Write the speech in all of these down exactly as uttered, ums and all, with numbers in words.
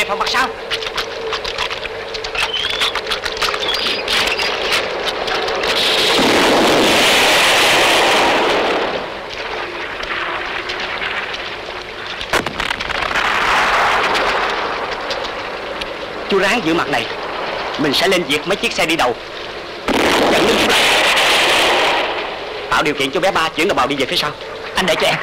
phòng mặt sau. Chú ráng giữ mặt này. Mình sẽ lên diệt mấy chiếc xe đi đầu. Dẫn đến chú lại. Tạo điều kiện cho bé Ba chuyển đầu bào đi về phía sau. Anh để cho em.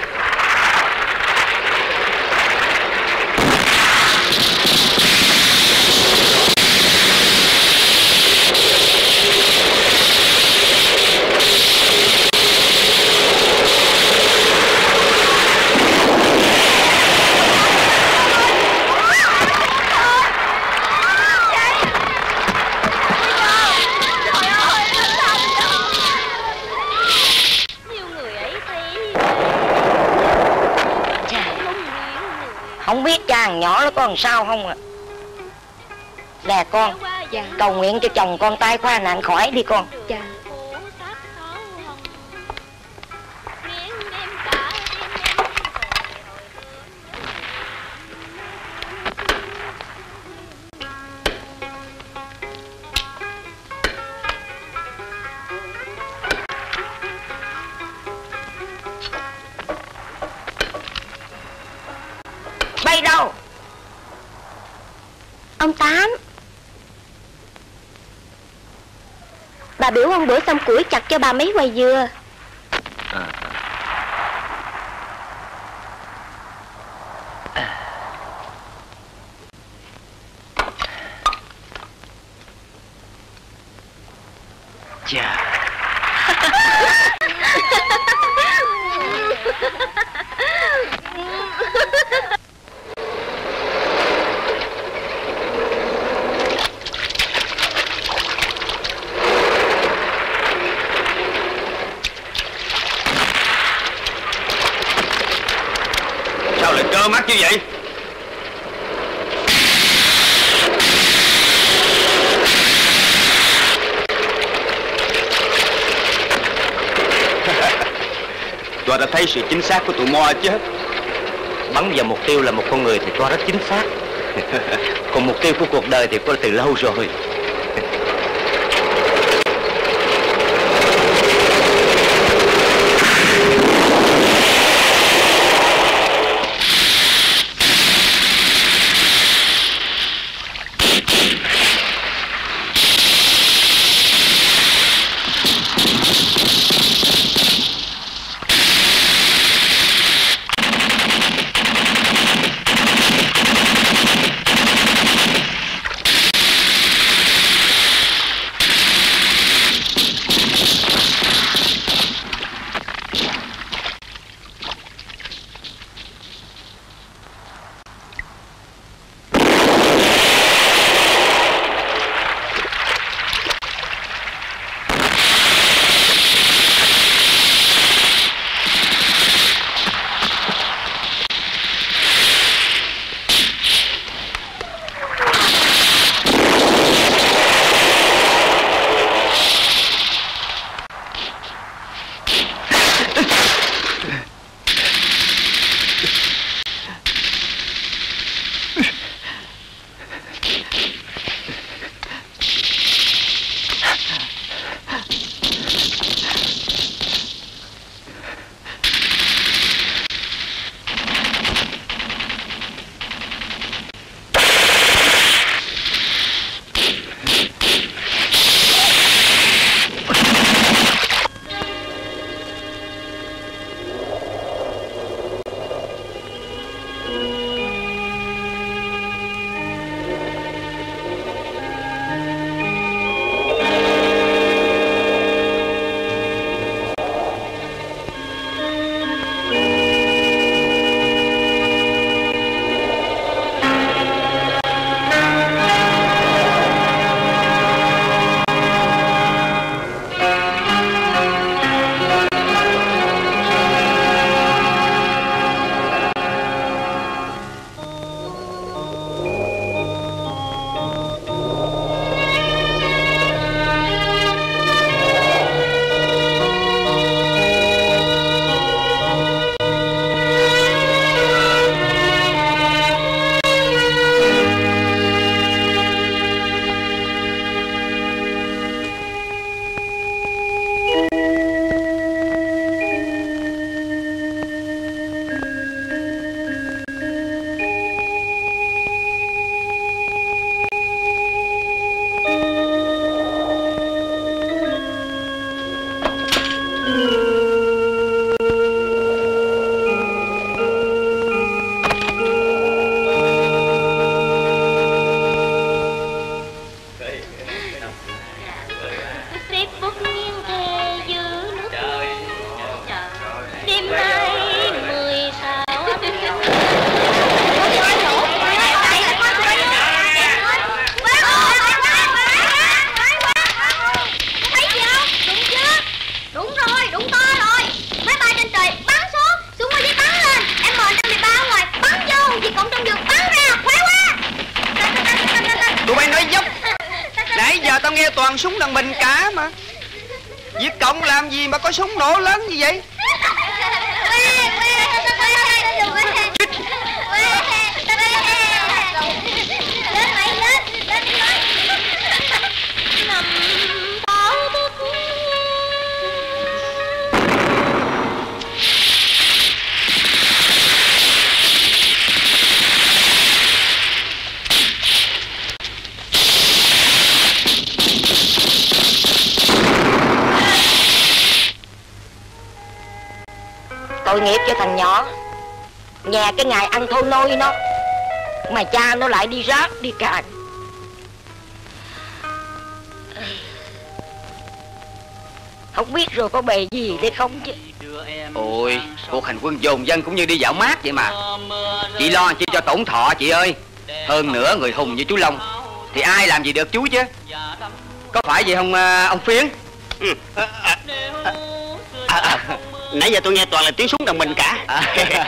Không biết cha thằng nhỏ nó có làm sao không à. Nè con, dạ. Cầu nguyện cho chồng con tai qua nạn khỏi đi con. Dạ. Bay đâu? Ông Tám, bà biểu hôm bữa xong củi chặt cho bà mấy quầy dừa. À. Chà. Sao lại trơ mắt như vậy? Tôi đã thấy sự chính xác của tụi Mo chứ. Bắn vào mục tiêu là một con người thì tôi rất chính xác. Còn mục tiêu của cuộc đời thì tôi từ lâu rồi. tao nghe toàn súng đàn bình cả mà. Việt Cộng làm gì mà có súng nổ lớn như vậy? Tội nghiệp cho thằng nhỏ, nhà cái ngày ăn thôi nôi nó, mà cha nó lại đi ráp đi càn. Không biết rồi có bề gì đây không chứ. Ôi, cuộc hành quân dồn dân cũng như đi dạo mát vậy mà. Chị lo chi cho tổn thọ chị ơi. Hơn nữa người hùng như chú Long thì ai làm gì được chú chứ. Có phải vậy không ông Phiến? Ừ. À, à, à, à, nãy giờ tôi nghe toàn là tiếng súng đàn bình cả. À.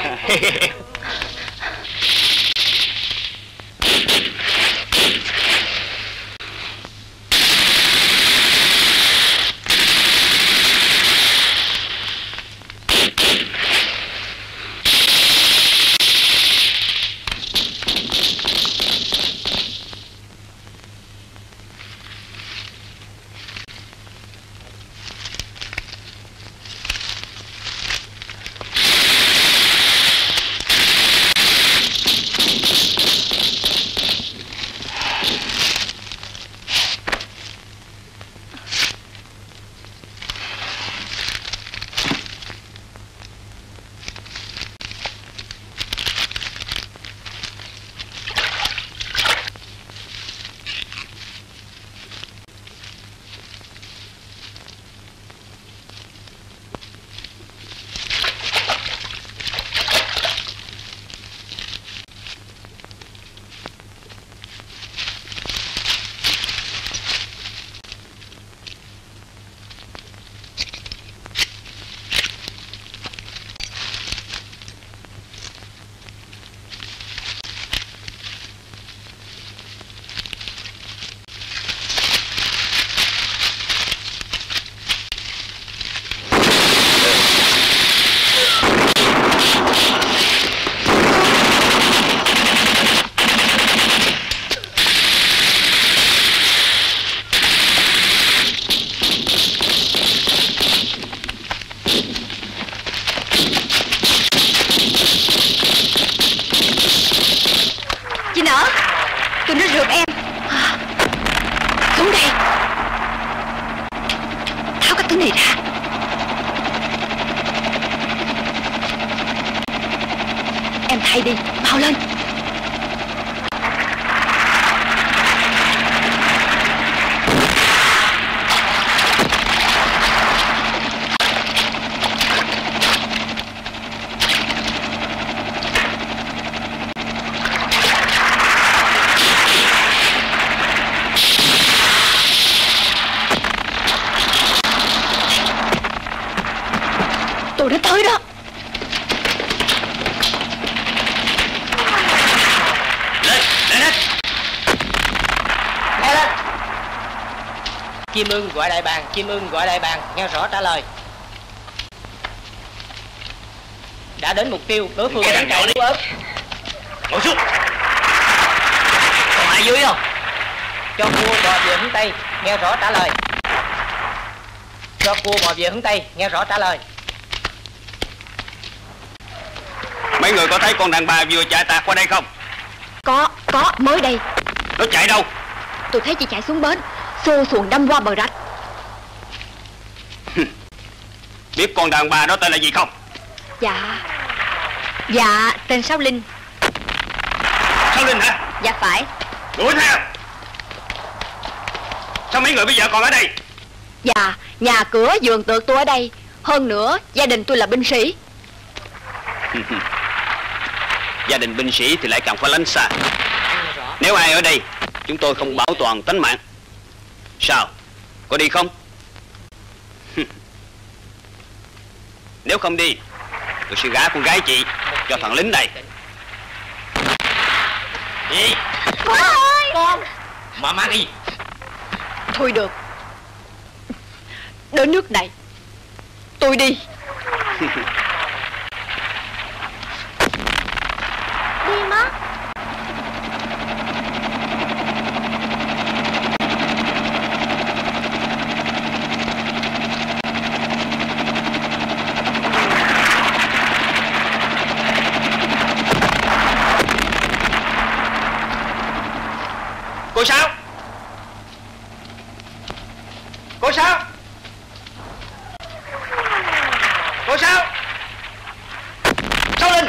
Chim ưng gọi đại bàng, chim ưng gọi đại bàng, nghe rõ trả lời. Đã đến mục tiêu, đối phương đánh chạy yếu ớt. Ngồi xuống. Còn ai dưới không? Cho cua bò về hướng Tây, nghe rõ trả lời. Cho cua bò về hướng Tây, nghe rõ trả lời. Mấy người có thấy con đàn bà vừa chạy tạt qua đây không? Có, có, mới đây. Nó chạy đâu? Tôi thấy chị chạy xuống bến, xô xuồng đâm qua bờ rạch. Biết con đàn bà đó tên là gì không? Dạ Dạ, tên Sáu Linh. Sáu Linh hả? Dạ phải. Đuổi theo. Sao mấy người bây giờ còn ở đây? Dạ, nhà cửa vườn tược tôi ở đây. Hơn nữa, gia đình tôi là binh sĩ. Gia đình binh sĩ thì lại càng phải lánh xa. Nếu ai ở đây, chúng tôi không bảo toàn tính mạng. Sao? Có đi không? Nếu không đi, tôi sẽ gả con gái chị cho thằng lính này. Gì? Con ơi! Con! Mà mang đi. Thôi được. Đến nước này tôi đi. Đi mất. Cô Sáu, cô Sáu, cô Sáu, Sáu Linh.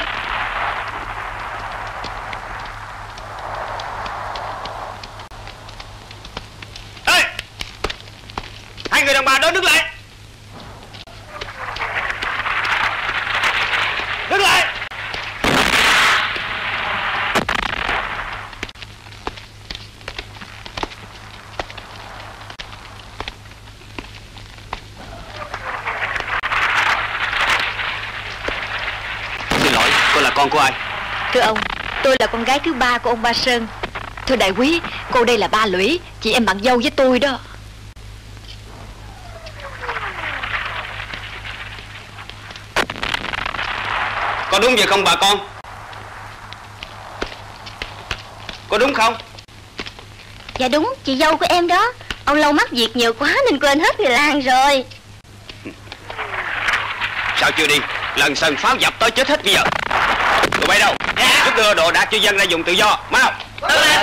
Ê, hai người đàn bà đó đứng lại, đứng lại. Con của ai? Thưa ông, tôi là con gái thứ ba của ông Ba Sơn. Thưa đại quý, cô đây là Ba Lũy, chị em bạn dâu với tôi đó. Có đúng vậy không bà con? Có đúng không? Dạ đúng, chị dâu của em đó. Ông lâu mắc việc nhiều quá nên quên hết người làng rồi. Sao chưa đi? Lần sân pháo dập tới chết hết bây giờ. Tụi bay đâu? Dạ. Giúp đưa đồ đạc cho dân ra dùng tự do. Mau. Tới lên.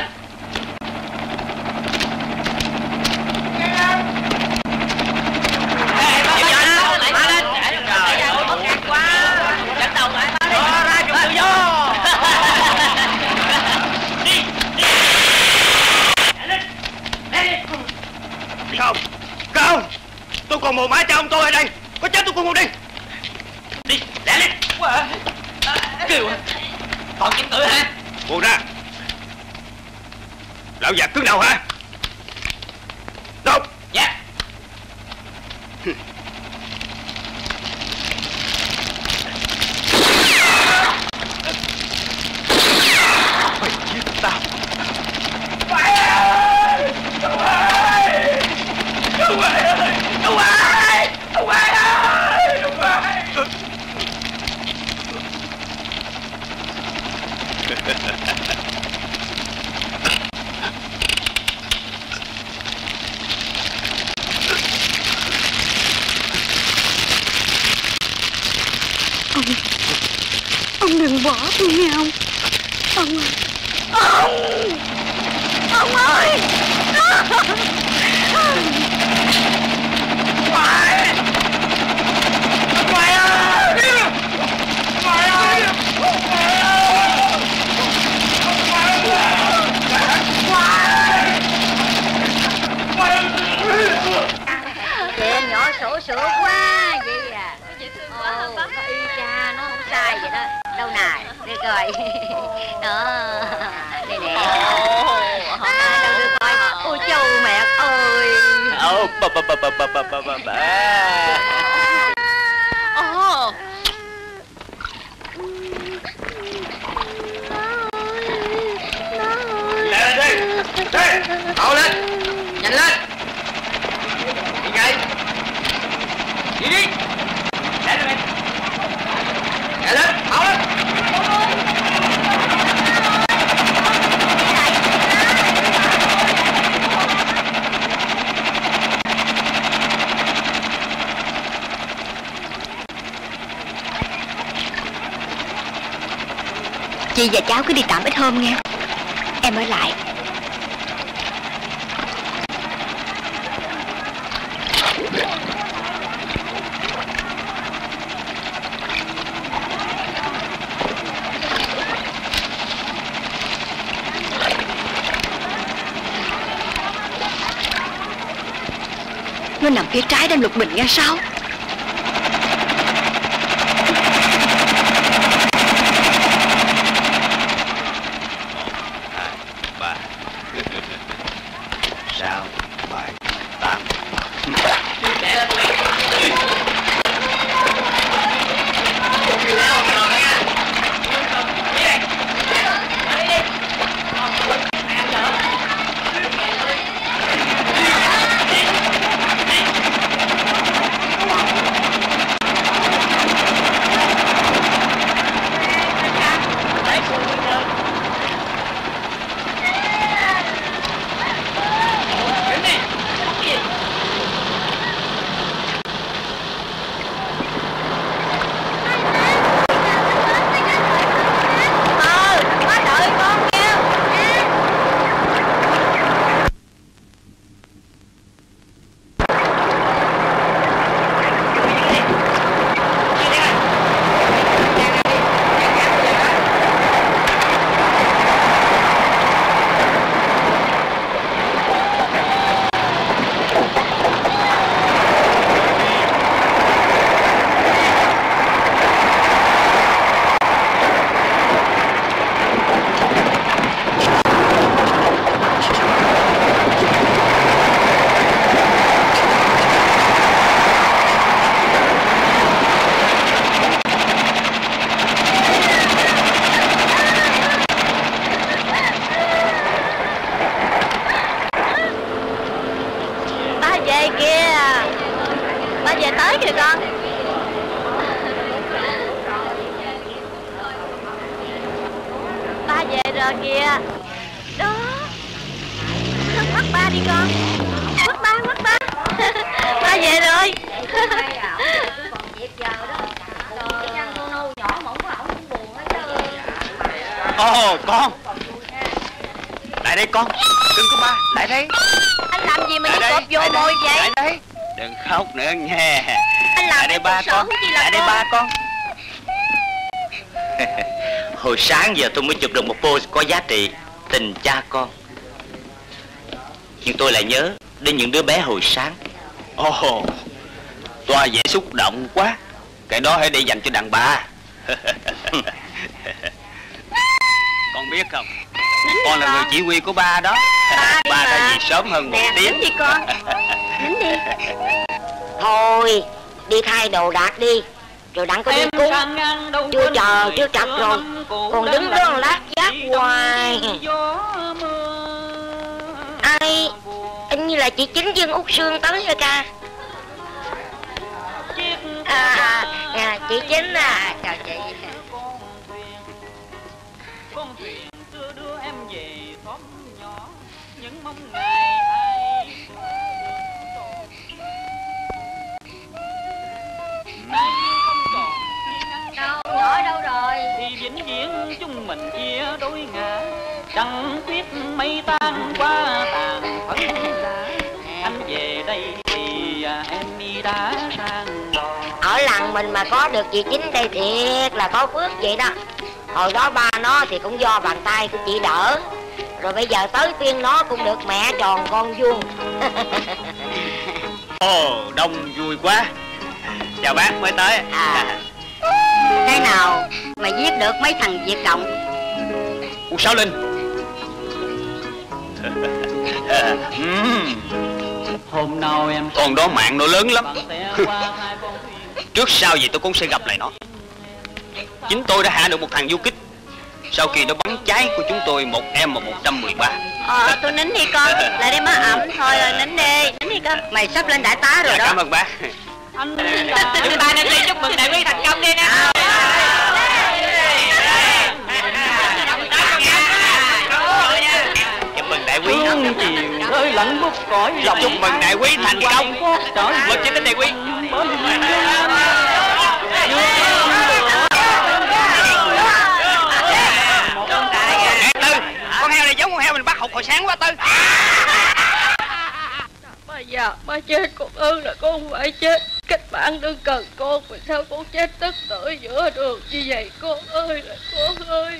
Không, không, tôi còn mồ mã cha ông tôi ở đây, có chết tôi cũng không đi. Đi, lẹ lên. Kêu còn chứng tử hả? Buông ra. Lão già cứng đầu hả? Đâu? Dạ. Mày giết tao. Ông ơi! Ông ơi! Ông ơi! Ông ơi! Ông, ông đừng bỏ tôi nghe ông. Ông ơi! Ông! Ông ơi! Ngoại! Ngoại ơi! Ngoại ơi! Kìa nhỏ sổ sữa quá vậy à. Ồ, nó y cha, nó không sai vậy đó. Đâu nè, đây coi. Đó, đây nè. À, đâu đưa coi. Ôi châu mẹ ơi. Ồ, bà bà bà bà bà bà bà bà bà. Ồ. Lên đi! Đi! Mau lên! Nhanh lên! Đi ngay! Đi đi! Lên lên! Chạy lên! Mau lên! Chị và cháu cứ đi tạm ít hôm nghe. Em ở lại. Nó nằm phía trái đang lục bình nghe sao? Sáu, bảy, tám. ba về tới kìa con. Ba về rồi kìa. Đó. Quất ba đi con. Quất ba, quất ba. Ba về rồi. Ồ oh, con. Lại đây con. Đừng có ba. Lại đây. Anh làm gì mà như cọp vô mồi vậy? Lại đây. Đừng khóc nữa nha. Anh làm lại đây ba con. Lại đây ba con. Hồi sáng giờ tôi mới chụp được một pose có giá trị. Tình cha con. Nhưng tôi lại nhớ đến những đứa bé hồi sáng. Ồ oh, toa dễ xúc động quá. Cái đó hãy để dành cho đàn bà. Con biết không, con là người chỉ huy của ba đó. Ba, ba đã về sớm hơn một tiếng. Nín đi con. Nín đi. Thôi đi thay đồ đạc đi, rồi đặng có đi cúng. Chưa chờ chưa chập rồi, còn đứng đó lát giác hoài. Ai, anh như là chị Chính Dương Út Sương tới rồi ca. À, à chị Chính à, chào chị. Con thuyền xưa đưa em về xóm nhỏ, những mong ngày ai nay không còn đâu nhỏ đâu rồi thì vĩnh viễn chung mình chia đôi ngả, trăng tuyết mây tan qua tàn phấn lá. Anh về đây thì em đi đã sang đò. ở làng mình mà có được chị Chính đây thiệt là có phước vậy đó. Hồi đó ba nó thì cũng do bàn tay của chị đỡ, rồi bây giờ tới phiên nó cũng được mẹ tròn con vuông. Ồ, đông vui quá. Chào bác mới tới. À, cái nào mà giết được mấy thằng Việt Cộng? Ủa Sáu Linh. Hôm nào em Con đó mạng nó lớn lắm. Trước sau gì tôi cũng sẽ gặp lại nó. Chính tôi đã hạ được một thằng du kích sau khi nó bắn cháy của chúng tôi một em một trăm mười ba. Ờ, tôi nín đi con. Lại đây má ẩm thôi rồi, nín đi. Nín đi con. Mày sắp lên đại tá rồi Dạ, đó. cảm ơn bác. anh chúng ta nên đi chúc mừng đại quý thành công đi nè. Chúc mừng đại quý. Chiều hơi lạnh bút cõi lòng. Chúc mừng đại quý thành công. Mừng chính đến đại quý. Con heo này giống con heo mình bắt học hồi sáng quá Tư. Ba già, ba chết con ơn là con không phải chết. Cách bạn đừng cần con, mà sao con chết tức tưởi giữa đường như vậy? Con ơi là con ơi.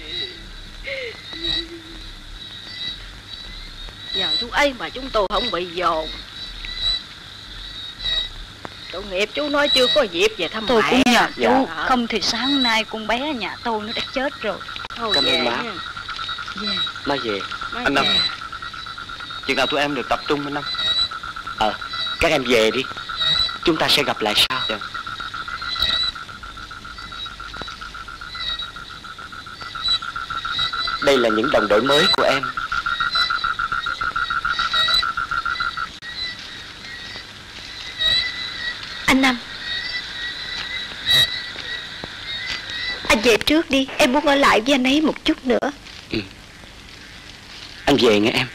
Nhờ chú ấy mà chúng tôi không bị dồn. Tội nghiệp chú nói chưa có dịp về thăm tôi mẹ. Cũng nhờ Dạ. chú, không thì sáng nay con bé nhà tôi nó đã chết rồi. Thôi Cảm ơn về má. nha. Về. Má về. Má Anh Năm, về. chừng nào tụi em được tập trung anh Năm? Ờ, các em về đi. Chúng ta sẽ gặp lại sau. Dạ. Đây là những đồng đội mới của em. Anh Năm, anh về trước đi. Em muốn ở lại với anh ấy một chút nữa. Ừ. Anh về nghe em.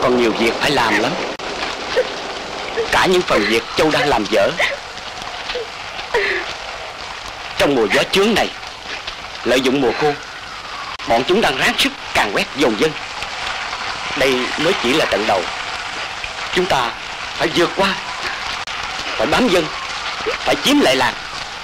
còn nhiều việc phải làm lắm. Cả những phần việc Châu đang làm dở. Trong mùa gió chướng này, lợi dụng mùa khô, bọn chúng đang ráng sức càn quét dồn dân. Đây mới chỉ là trận đầu. Chúng ta phải vượt qua, phải bám dân, phải chiếm lại làng.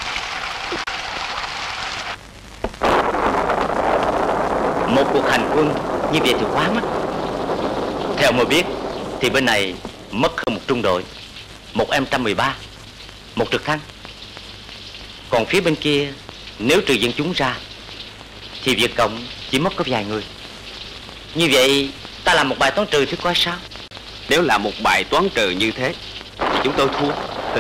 Một cuộc hành quân như vậy thì quá mất. Theo tôi biết thì bên này mất hơn một trung đội, một em trăm mười ba, một trực thăng. Còn phía bên kia nếu trừ dân chúng ra thì Việt Cộng chỉ mất có vài người. Như vậy ta làm một bài toán trừ thì coi sao? Nếu là một bài toán trừ như thế thì chúng tôi thua.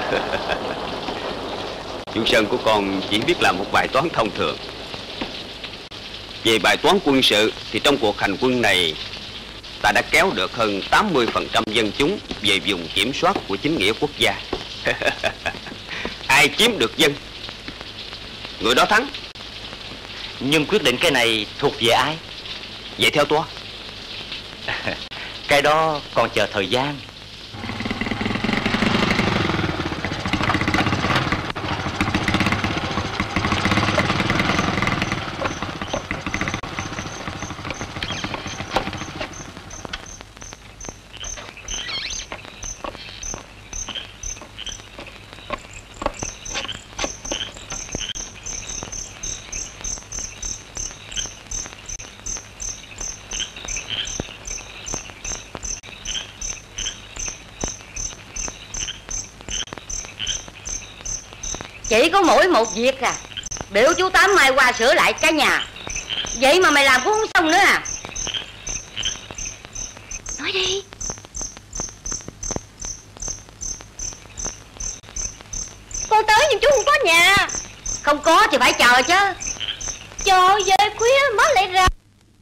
Chú Sơn của con chỉ biết làm một bài toán thông thường. Về bài toán quân sự thì trong cuộc hành quân này ta đã kéo được hơn tám mươi phần trăm dân chúng về vùng kiểm soát của chính nghĩa quốc gia. Ai chiếm được dân, người đó thắng. Nhưng quyết định cái này thuộc về ai? Vậy theo tôi, cái đó còn chờ thời gian. Chỉ có mỗi một việc à, biểu chú Tám mai qua sửa lại cái nhà. Vậy mà mày làm cũng không xong nữa à? Nói đi. Con tới nhưng chú không có nhà. Không có thì phải chờ chứ. Chờ về khuya mới lại ra.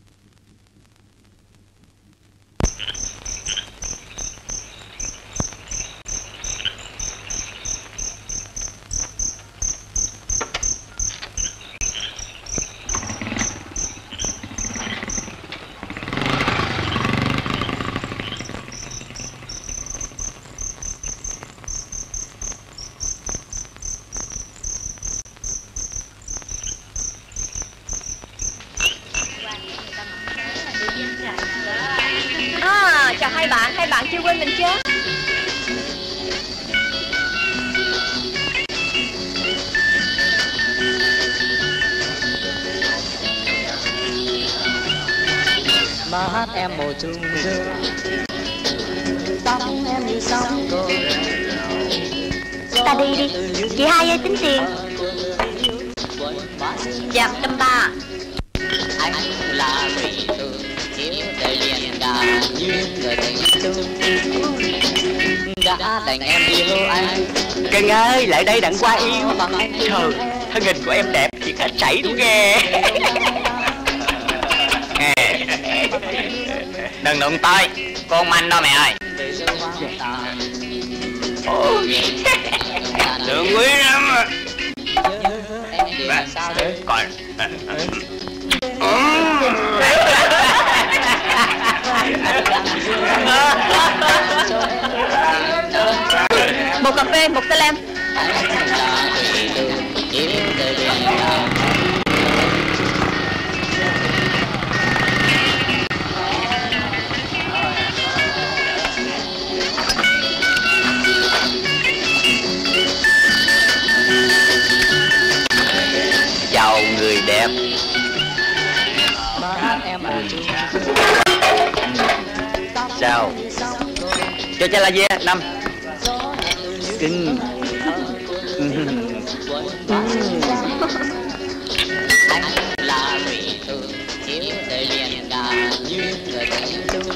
Chào hai bạn, hai bạn chưa quên mình chứ? Mắt em màu trùng dương, tóc em như sóng cồn. Ta đi đi, chị hai ơi tính tiền. Dạ, trăm ba. Anh là thủy tử, thiếu đời liền đà như người tình chung. Đã đành em yêu anh. Cưng ơi, lại đây đặng qua yêu. Trời, thân hình của em đẹp thiệt hết sảy luôn ghê. Đừng đụng tôi, con manh đó mẹ ơi. Đường quý lắm. Coi. Một cà phê, một tay lem. Chào người đẹp. Sao? Cho cha là gì? Năm. Cưng. Anh là thủy tử, thiếu đời liền đà như người tình chung.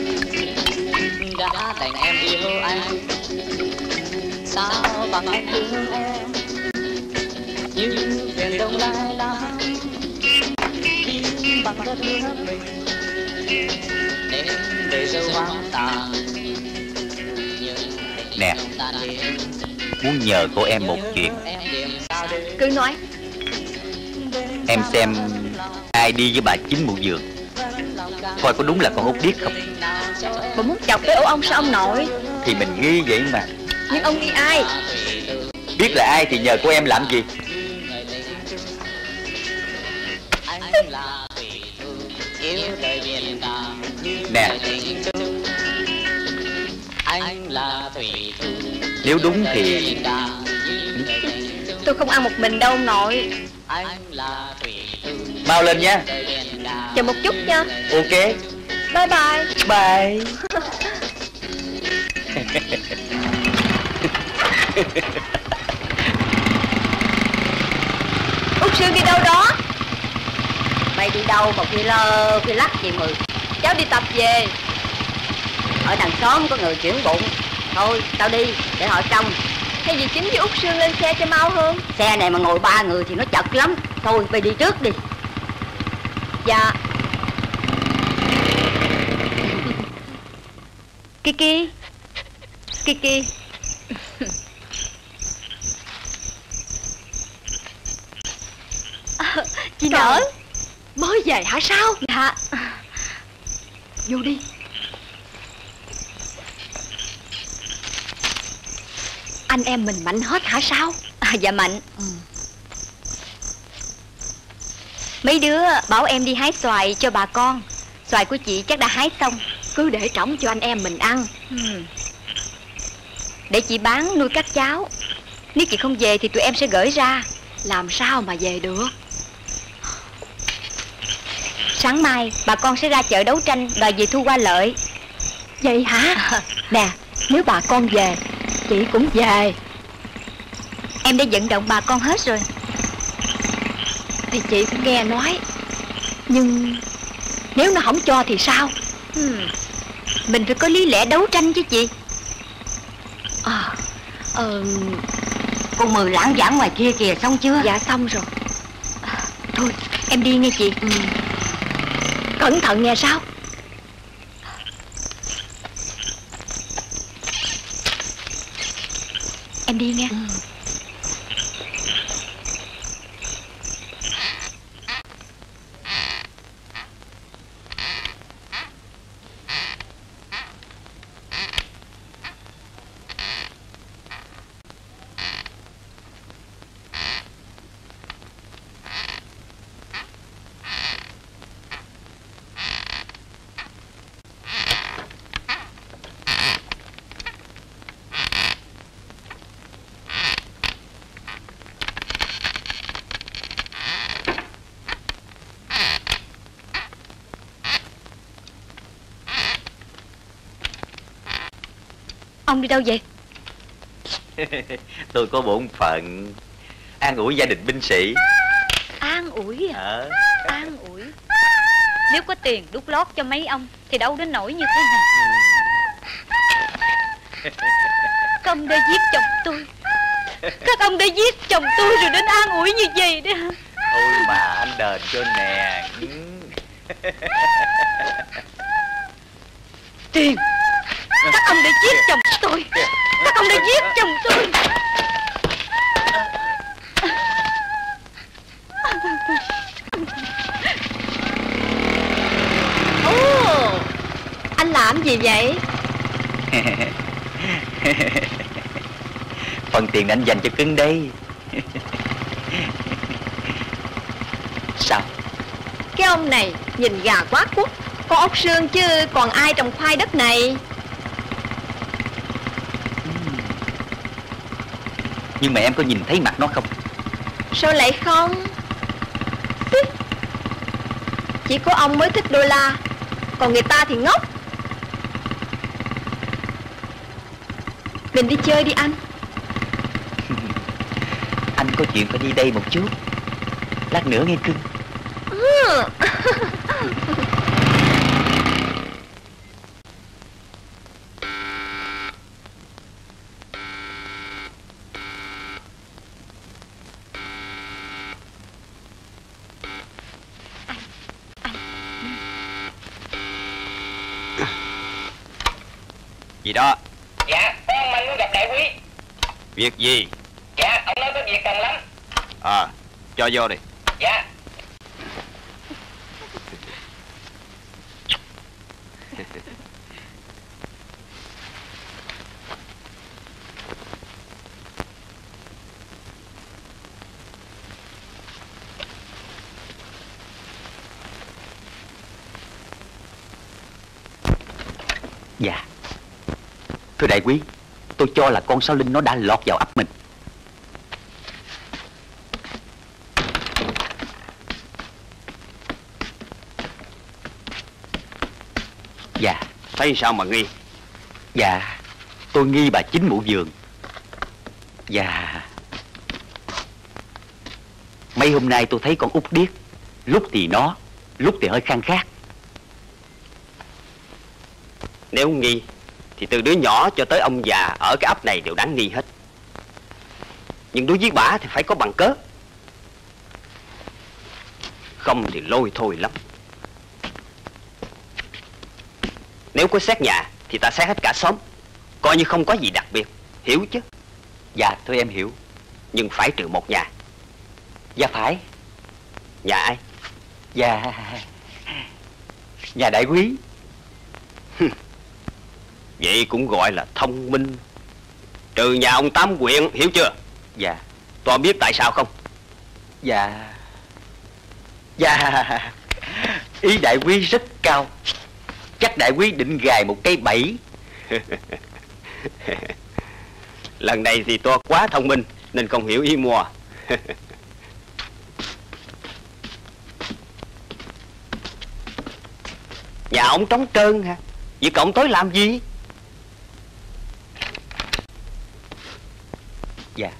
Đã đành em yêu anh, sao bằng anh thương em như biển đông lai lai, đi bằng đất nước mình đến đời dâu hoang tàn. Nè, muốn nhờ cô em một chuyện. Cứ nói. Em xem ai đi với bà Chính Mụ Dược coi có đúng là con út điếc không. Bà muốn chọc tới ổ ông sao ông nội? Thì mình nghi vậy mà. Nhưng ông nghi ai? Biết là ai thì nhờ cô em làm gì. Nè, nếu đúng thì tôi không ăn một mình đâu ông nội. mau lên nha. Chờ một chút nha. Ok. Bye bye. Bye. Út Sương đi đâu đó? Mày đi đâu mà phi lơ phi lắc gì Mười? Cháu đi tập về. Ở đằng xóm có người chuyển bụng. Thôi tao đi để họ trông. Hay vì chính với Út Sương lên xe cho mau hơn. Xe này mà ngồi ba người thì nó chật lắm. Thôi mày đi trước đi. Dạ. Kiki, Kiki. À, chị Nở mới về hả sao? Dạ. Vô đi. Anh em mình mạnh hết hả sao? À, dạ mạnh. Ừ. Mấy đứa bảo em đi hái xoài cho bà con. Xoài của chị chắc đã hái xong. Cứ để trống cho anh em mình ăn. Ừ. Để chị bán nuôi các cháu. Nếu chị không về thì tụi em sẽ gửi ra. Làm sao mà về được? Sáng mai bà con sẽ ra chợ đấu tranh đòi về thu qua lợi. Vậy hả? À, nè, nếu bà con về chị cũng về. Em đã vận động bà con hết rồi. Thì chị cũng nghe nói. Nhưng nếu nó không cho thì sao? Ừ. Mình phải có lý lẽ đấu tranh chứ chị. À, ờ... Con Mười lãng vãng ngoài kia kìa, xong chưa? Dạ xong rồi. À, thôi em đi nghe chị. Ừ. Cẩn thận nghe sao? Em đi nghe. Ừ. Ông đi đâu vậy? Tôi có bổn phận an ủi gia đình binh sĩ. An ủi à? À. An ủi. Nếu có tiền đút lót cho mấy ông thì đâu đến nỗi như thế này. Các ông đã giết chồng tôi. Các ông đã giết chồng tôi rồi đến an ủi như vậy đó. Thôi mà anh đền cho nè. Tiền. Các ông đã giết chồng tôi. Các ông đã giết chồng tôi. Ồ, anh làm gì vậy? Phần tiền anh dành cho cưng đây. Sao? Cái ông này nhìn gà quá quất. Có ốc sương chứ còn ai trồng khoai đất này. Nhưng mà em có nhìn thấy mặt nó không? Sao lại không? Chỉ có ông mới thích đô la, còn người ta thì ngốc. Mình đi chơi đi anh. Anh có chuyện phải đi đây một chút. Lát nữa nghe cưng. Ừ. Gì đó? Dạ, con Mạnh muốn gặp đại quý. Việc gì? Dạ, ông nói có việc cần lắm. À, cho vô đi. Dạ. Dạ. Thưa đại quý, tôi cho là con Sáu Linh nó đã lọt vào ấp mình. Dạ. Thấy sao mà nghi? Dạ, tôi nghi bà chính mụ vườn. Dạ. Mấy hôm nay tôi thấy con út điếc, lúc thì nó, lúc thì hơi khang khát. Nếu nghi thì từ đứa nhỏ cho tới ông già ở cái ấp này đều đáng nghi hết. Nhưng đối với bả thì phải có bằng cớ, không thì lôi thôi lắm. Nếu có xét nhà thì ta xét hết cả xóm, coi như không có gì đặc biệt, hiểu chứ? Dạ thưa em hiểu. Nhưng phải trừ một nhà. Dạ phải. Nhà ai? Dạ, nhà đại quý. Vậy cũng gọi là thông minh. Trừ nhà ông Tám Quyện, hiểu chưa? Dạ. Tôi biết tại sao không? Dạ. Dạ, ý đại quý rất cao. Chắc đại quý định gài một cây bẫy. Lần này thì tôi quá thông minh nên không hiểu ý mua. Nhà ông trống trơn hả? Vậy cậu tới làm gì? Dạ.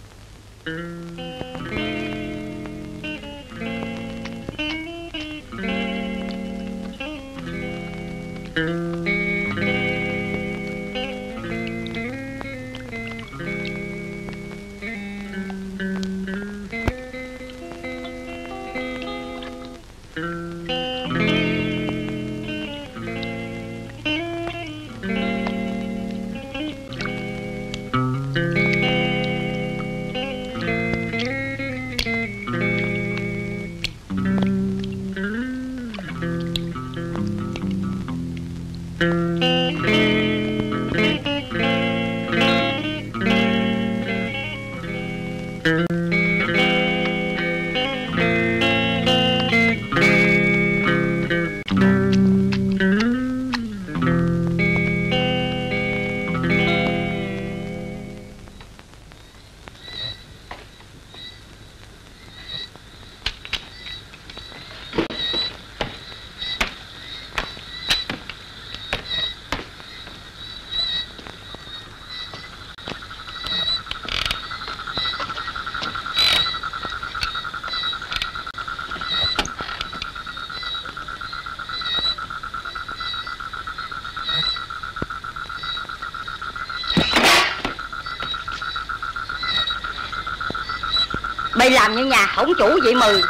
Mày làm như nhà hổng chủ vậy mừ.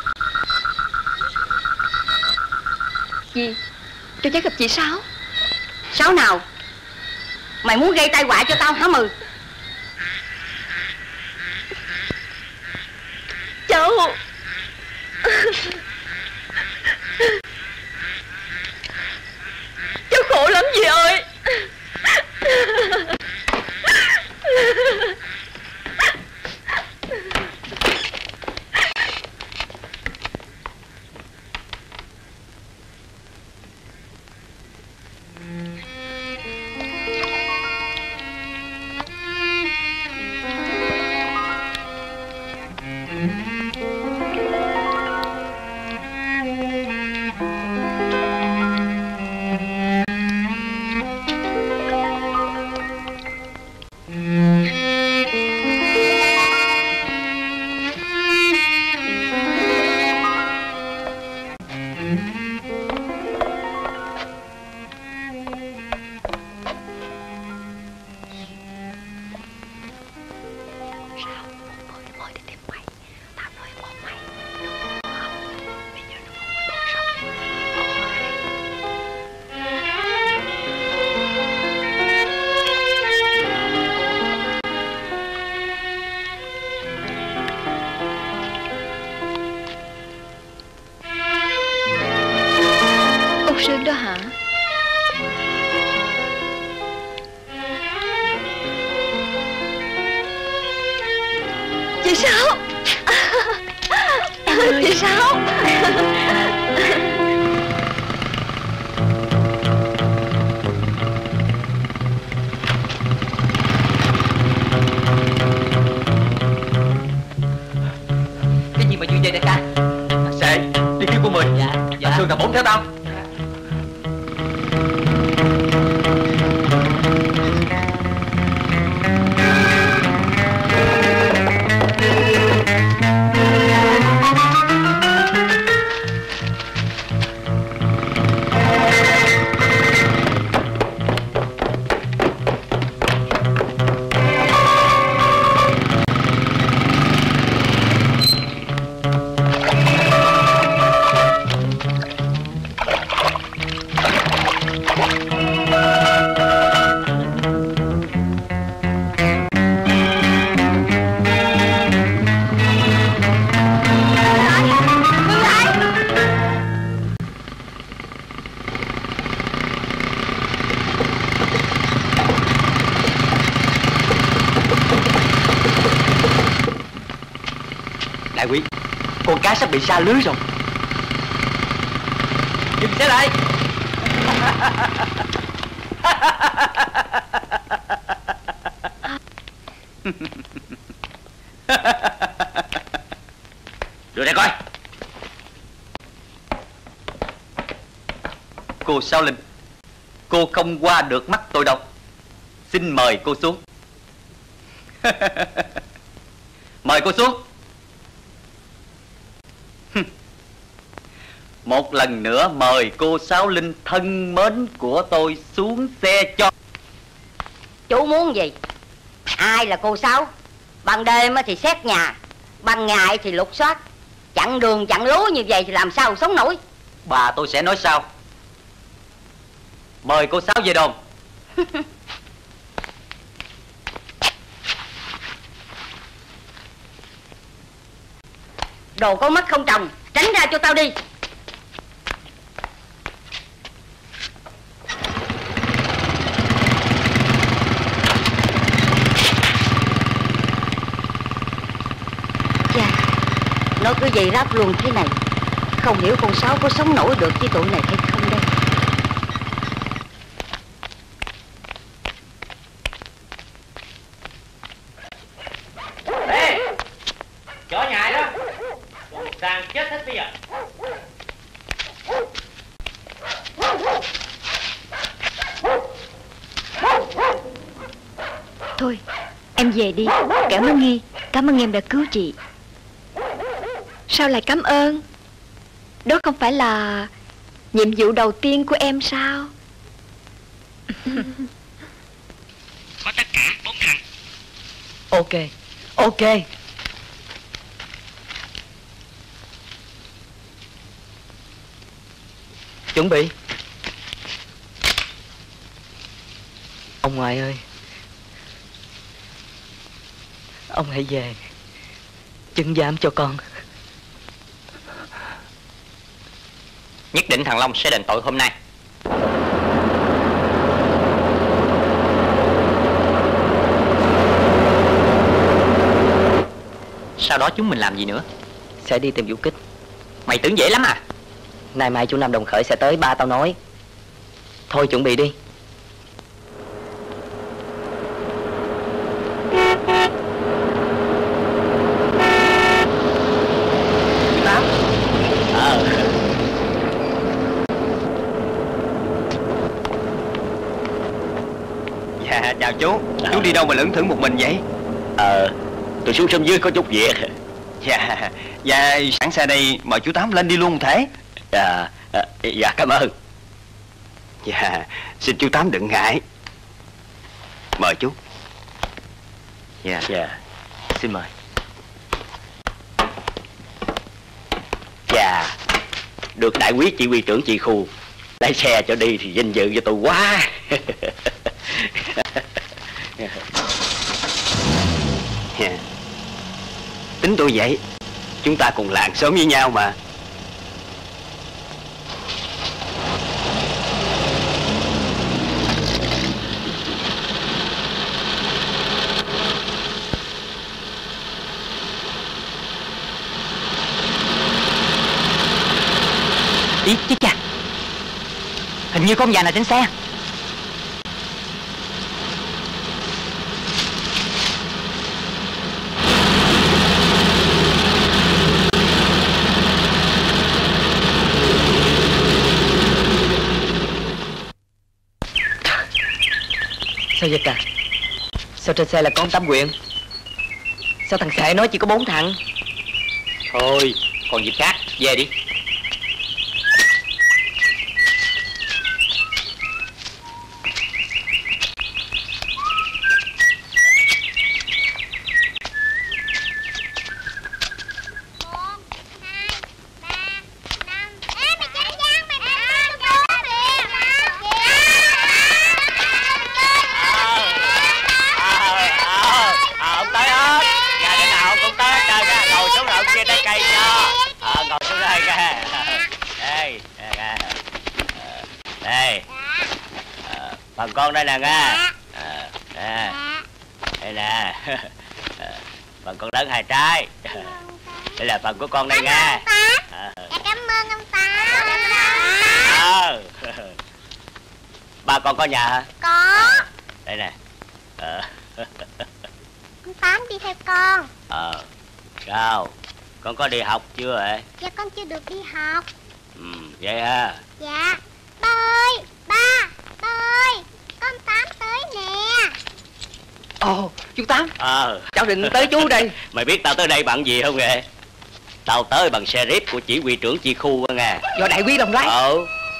Gì? Tôi chắc gặp chị Sáu. Sáu nào? Mày muốn gây tai họa cho tao hả mừ? Cháu cháu khổ lắm dì ơi. Sương đó hả? Chị Sáu. Chị Sáu. ổn theo tao. Đại quý, con cá sắp bị sa lưới rồi. Dừng xe lại. Đưa đây coi. Cô Sao Linh, cô không qua được mắt tôi đâu. Xin mời cô xuống. Mời cô xuống. Một lần nữa mời cô Sáu Linh thân mến của tôi xuống xe cho. Chú muốn gì? Ai là cô Sáu? Ban đêm thì xét nhà, ban ngày thì lục soát. Chặn đường chặn lúa như vậy thì làm sao sống nổi? Bà tôi sẽ nói sao. Mời cô Sáu về đồn. Đồ có mắt không trồng, tránh ra cho tao đi. Chà, nó cứ vậy ráp luôn thế này. Không hiểu con Sáu có sống nổi được với tụi này hay không đây. Ê, chó nhại đó, đang chết hết bây giờ. Thôi, em về đi. Cảm ơn Nghi, cảm ơn em đã cứu chị. Sao lại cảm ơn? Đó không phải là nhiệm vụ đầu tiên của em sao? Có tất cả bốn thằng. Ok, ok. Chuẩn bị. Ông ngoại ơi, ông hãy về chứng giám cho con. Nhất định thằng Long sẽ đền tội hôm nay. Sau đó chúng mình làm gì nữa? Sẽ đi tìm vũ kích. Mày tưởng dễ lắm à? Nay mai chú Năm Đồng Khởi sẽ tới, ba tao nói. Thôi chuẩn bị đi. Ờ. Dạ chào chú. Chú đi đâu mà lững thững một mình vậy? Ờ, tôi xuống sông dưới có chút việc. Dạ, dạ sẵn xe đây, mời chú Tám lên đi luôn thế. Dạ, dạ cảm ơn. Dạ, xin chú Tám đừng ngại. Mời chú. Dạ, dạ, xin mời. Dạ, được đại quý chỉ huy trưởng chị khu lái xe cho đi thì vinh dự cho tôi quá. Yeah. Tính tôi vậy, chúng ta cùng làng xóm với nhau mà. Ý chứ cha, hình như có ông già nào trên xe. Sao vậy cả? Sao trên xe là con Tám Quyện? Sao thằng Sệ nói chỉ có bốn thằng? Thôi, còn việc khác, về đi. Con đây nè nghe. À, à, đây nè. Phần con lớn hai trái. Đây là phần của con đây nghe. À. Dạ cảm ơn ông Tám. À. Ba con có nhà hả? Có. Đây nè. À. Ông Tám đi theo con. Ờ. À. Sao? Con có đi học chưa vậy? Dạ con chưa được đi học. Ừ, vậy ha. Dạ. Ba ơi, ba, ba ơi, con Tám tới nè. Ồ, chú Tám. Ờ. Cháu định tới chú đây. Mày biết tao tới đây bằng gì không vậy? Tao tới bằng xe rip của chỉ huy trưởng chi khu á nghe. Do đại quý đồng lái. Ờ.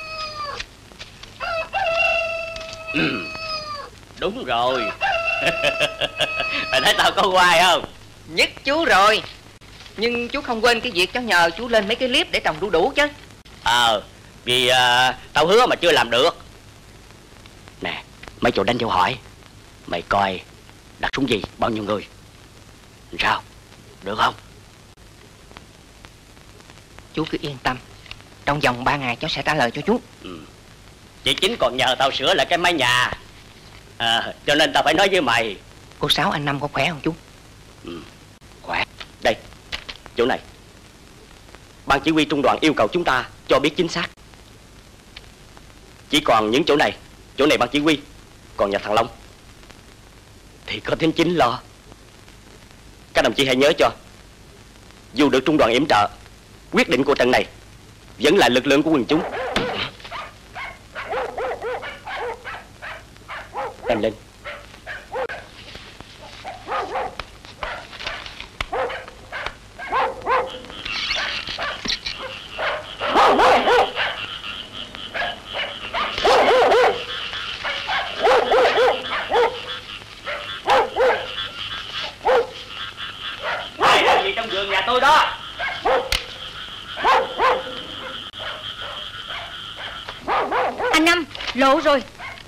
Đúng rồi. Mày thấy tao có oai không? Nhất chú rồi. Nhưng chú không quên cái việc cháu nhờ chú lên mấy cái clip để trồng đu đủ chứ. Ờ. Vì uh, tao hứa mà chưa làm được. Nè, mấy chỗ đánh dấu hỏi. Mày coi đặt súng gì, bao nhiêu người? Sao? Được không? Chú cứ yên tâm. Trong vòng ba ngày cháu sẽ trả lời cho chú. Ừ. Chị Chính còn nhờ tao sửa lại cái mái nhà. À, cho nên tao phải nói với mày. Cô Sáu anh Năm có khỏe không chú? Ừ, khỏe. Đây, chỗ này. Ban chỉ huy trung đoàn yêu cầu chúng ta cho biết chính xác. Chỉ còn những chỗ này. Chỗ này ban chỉ huy. Còn nhà thằng Long thì có thím Chính lo. Các đồng chí hãy nhớ cho, dù được trung đoàn yểm trợ, quyết định của trận này vẫn là lực lượng của quần chúng. Em lên. Ai làm gì trong vườn nhà tôi đó? Anh Năm, lộ rồi.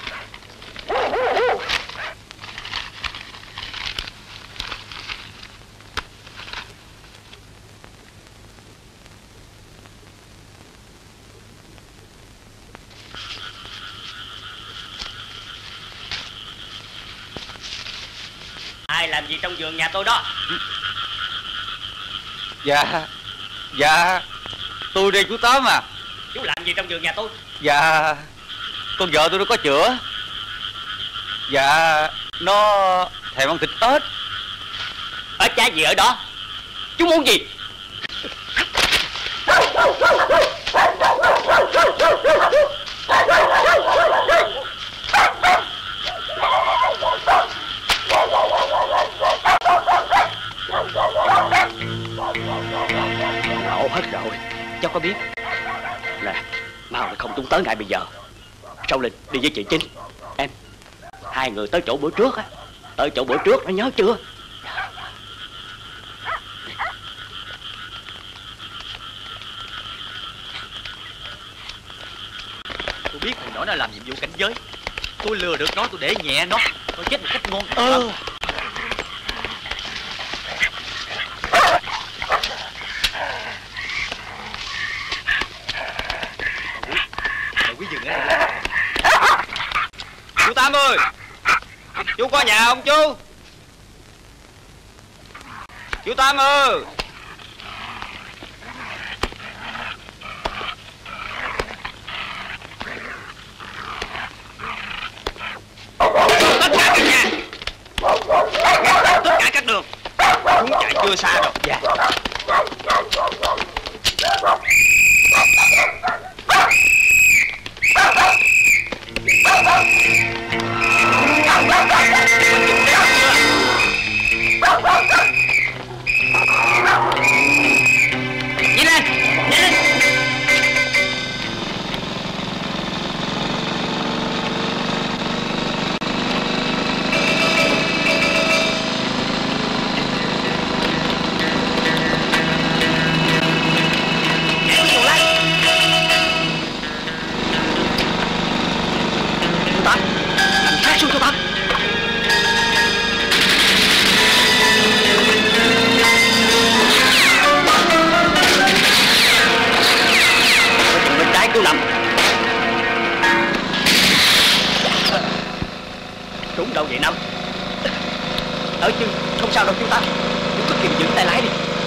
Ai làm gì trong vườn nhà tôi đó? Dạ, dạ, tôi đây chú Tám à. Chú làm gì trong vườn nhà tôi? Dạ, con vợ tôi nó có chữa. Dạ, nó thèm ăn thịt ếch. Ếch trái gì ở đó? Chú muốn gì? Nổ hết rồi. Cháu có biết. Nè, mau là không chúng tới ngay bây giờ. Sau Linh đi với chị Chính. Em, hai người tới chỗ bữa trước á. Tới chỗ bữa trước nó nhớ chưa? Tôi biết thằng nhỏ nó làm nhiệm vụ cảnh giới. Tôi lừa được nó, tôi để nhẹ nó. Nó chết một cách ngon lành lắm. Quý dừng ở đây. Chú Tám ơi, chú có nhà không chú? Chú Tám ơi. Tất cả các nhà, tất cả các đường, chúng chạy chưa xa đâu. Dạ. trúng đâu vậy Năm? Ở chứ không sao đâu chú Tám. Chú cứ kiềm giữ tay lái đi.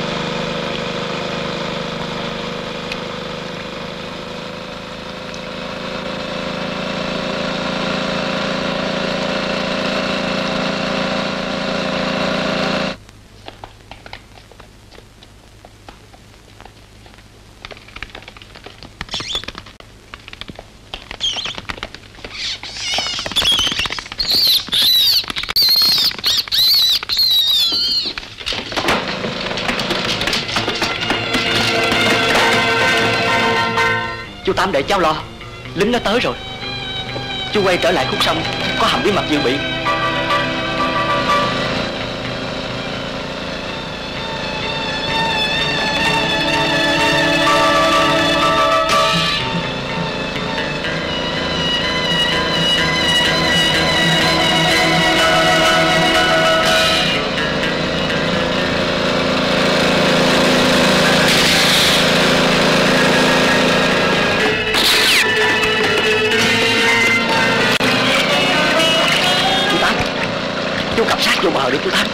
Chú Tám để cháu lo, lính nó tới rồi. Chú quay trở lại khúc sông, có hầm bí mật dự bị. Chú cặp sát vô bờ đi chú Tám.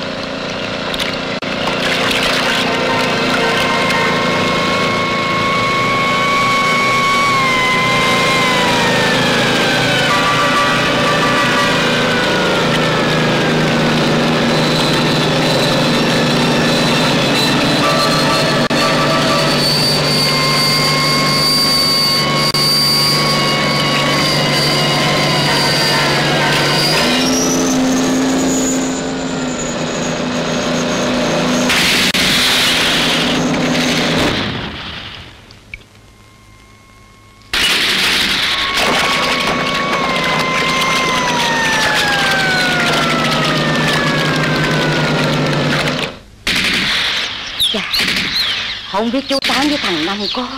Không biết chú Tám với thằng Năm có...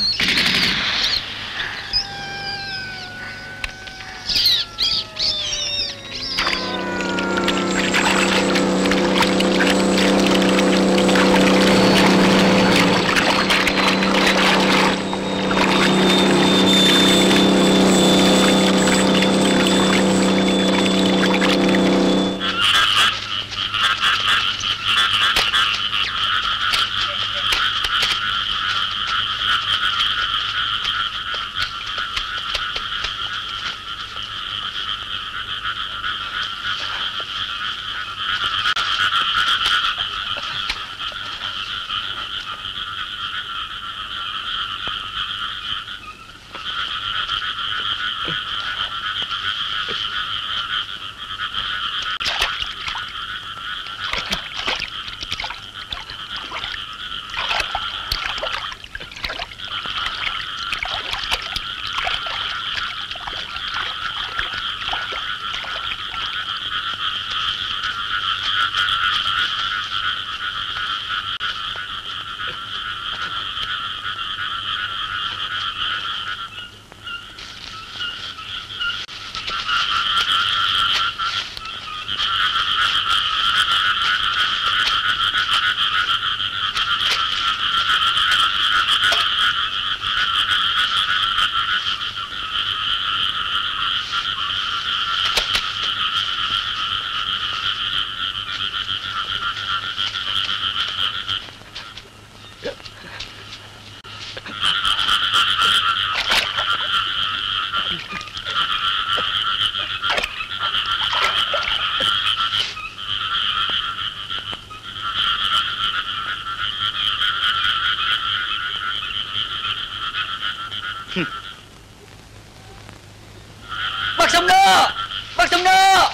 Bắt xong nó, bắt xong nó.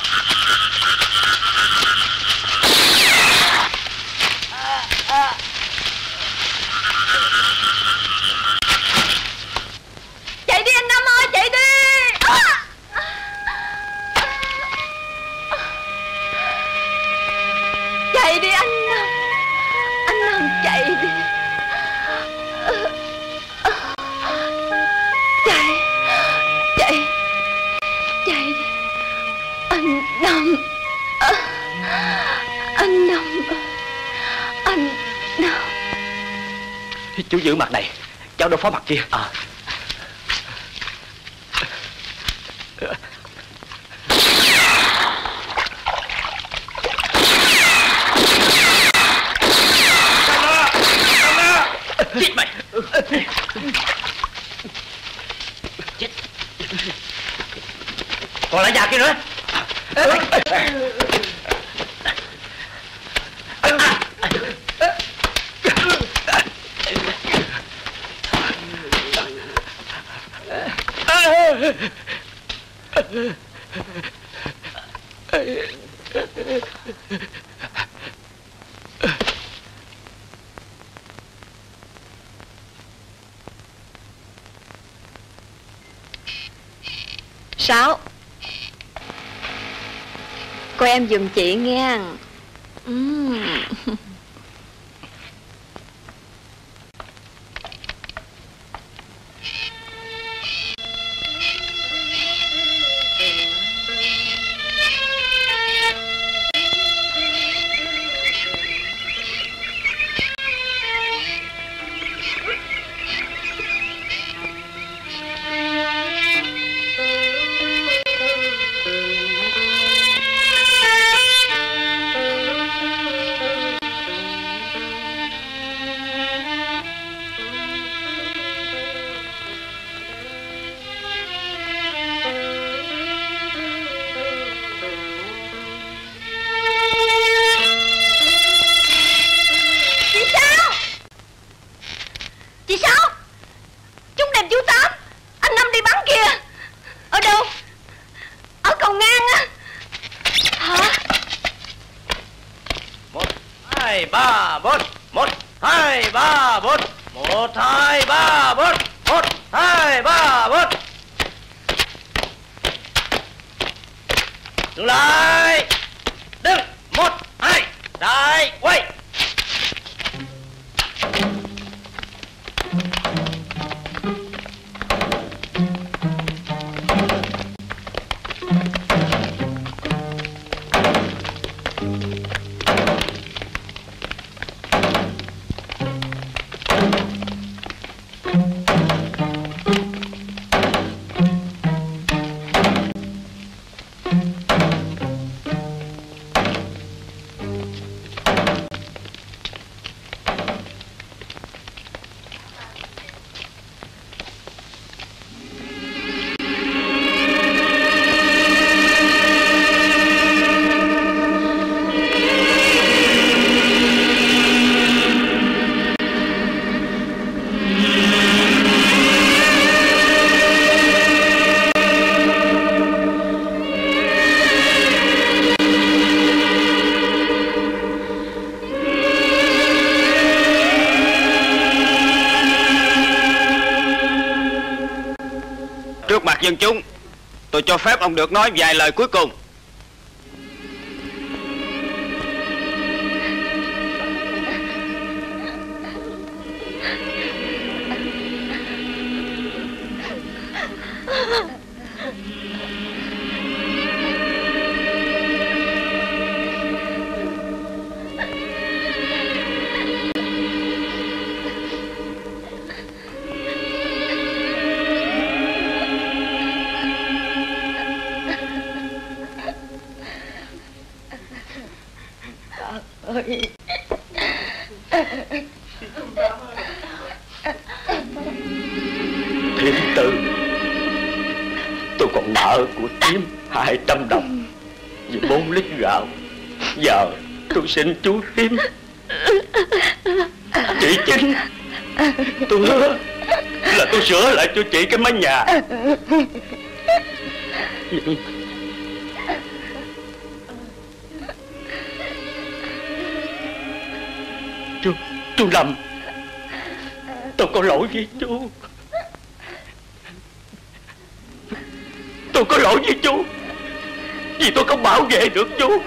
Chạy đi anh Năm ơi, chạy đi. À! Chạy đi anh Năm, anh Năm chạy đi. Chạy, chạy, chạy đi. Anh Năm, anh Năm, anh Năm. Chú giữ mặt này, cháu đâu phó mặt kia. À. Còn lại già kia nữa. Sáu, cô em giùm chị nghe. uhm. Trước mặt dân chúng, tôi cho phép ông được nói vài lời cuối cùng. Thiêm Tư, tôi còn nợ của Thiêm hai trăm đồng vì bốn lít gạo. Giờ tôi xin chú Thiêm. Chị Chính, tôi hứa là tôi sửa lại cho chị cái mái nhà. Nhưng Chú, chú Lâm, tôi có lỗi với chú. Tôi có lỗi với chú vì tôi không bảo vệ được chú.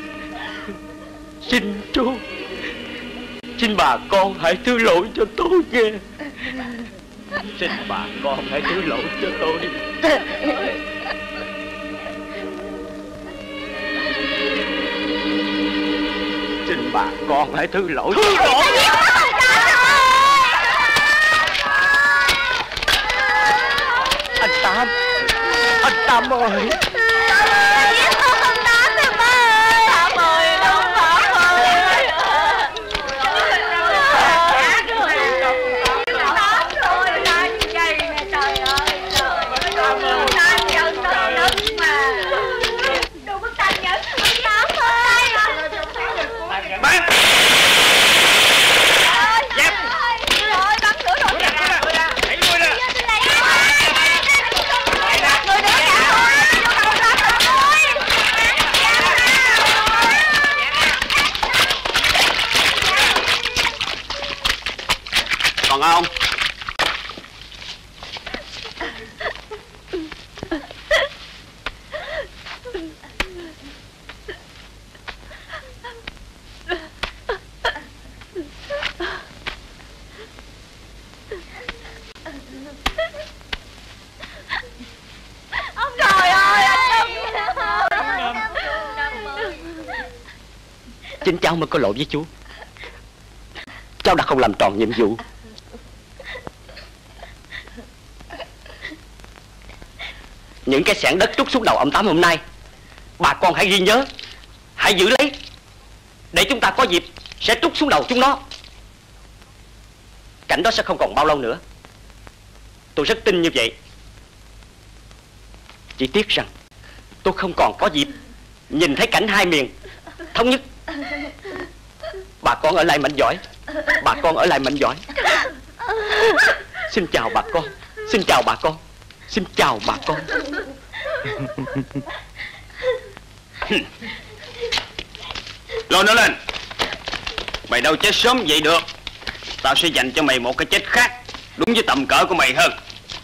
Xin chú, xin bà con hãy thứ lỗi cho tôi nghe. Xin bà con hãy thứ lỗi cho tôi. Xin bà con hãy thứ lỗi cho tôi. Anh Tám, anh Tám ơi. Trời ơi, chính cháu mới có lỗi với chú. Cháu đã không làm tròn nhiệm vụ. Những cái xẻng đất trút xuống đầu ông Tám hôm nay, bà con hãy ghi nhớ, hãy giữ lấy, để chúng ta có dịp sẽ trút xuống đầu chúng nó. Cảnh đó sẽ không còn bao lâu nữa, tôi rất tin như vậy. Chỉ tiếc rằng tôi không còn có dịp nhìn thấy cảnh hai miền thống nhất. Bà con ở lại mạnh giỏi, bà con ở lại mạnh giỏi. Xin chào bà con, xin chào bà con, xin chào bà con. Lôi nó lên. Mày đâu chết sớm vậy được. Tao sẽ dành cho mày một cái chết khác, đúng với tầm cỡ của mày hơn.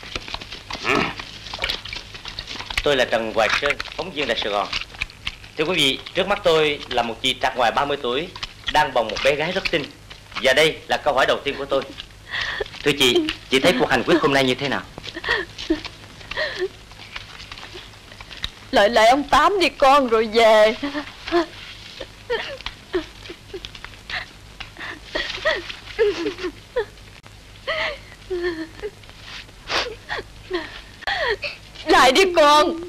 Tôi là Trần Hoài Sơn, phóng viên Đài Sài Gòn. Thưa quý vị, trước mắt tôi là một chị trạc ngoài ba mươi tuổi đang bồng một bé gái rất xinh. Và đây là câu hỏi đầu tiên của tôi. Thưa chị, chị thấy cuộc hành quyết hôm nay như thế nào? Lợi lại ông Tám đi con rồi về. Lại đi con.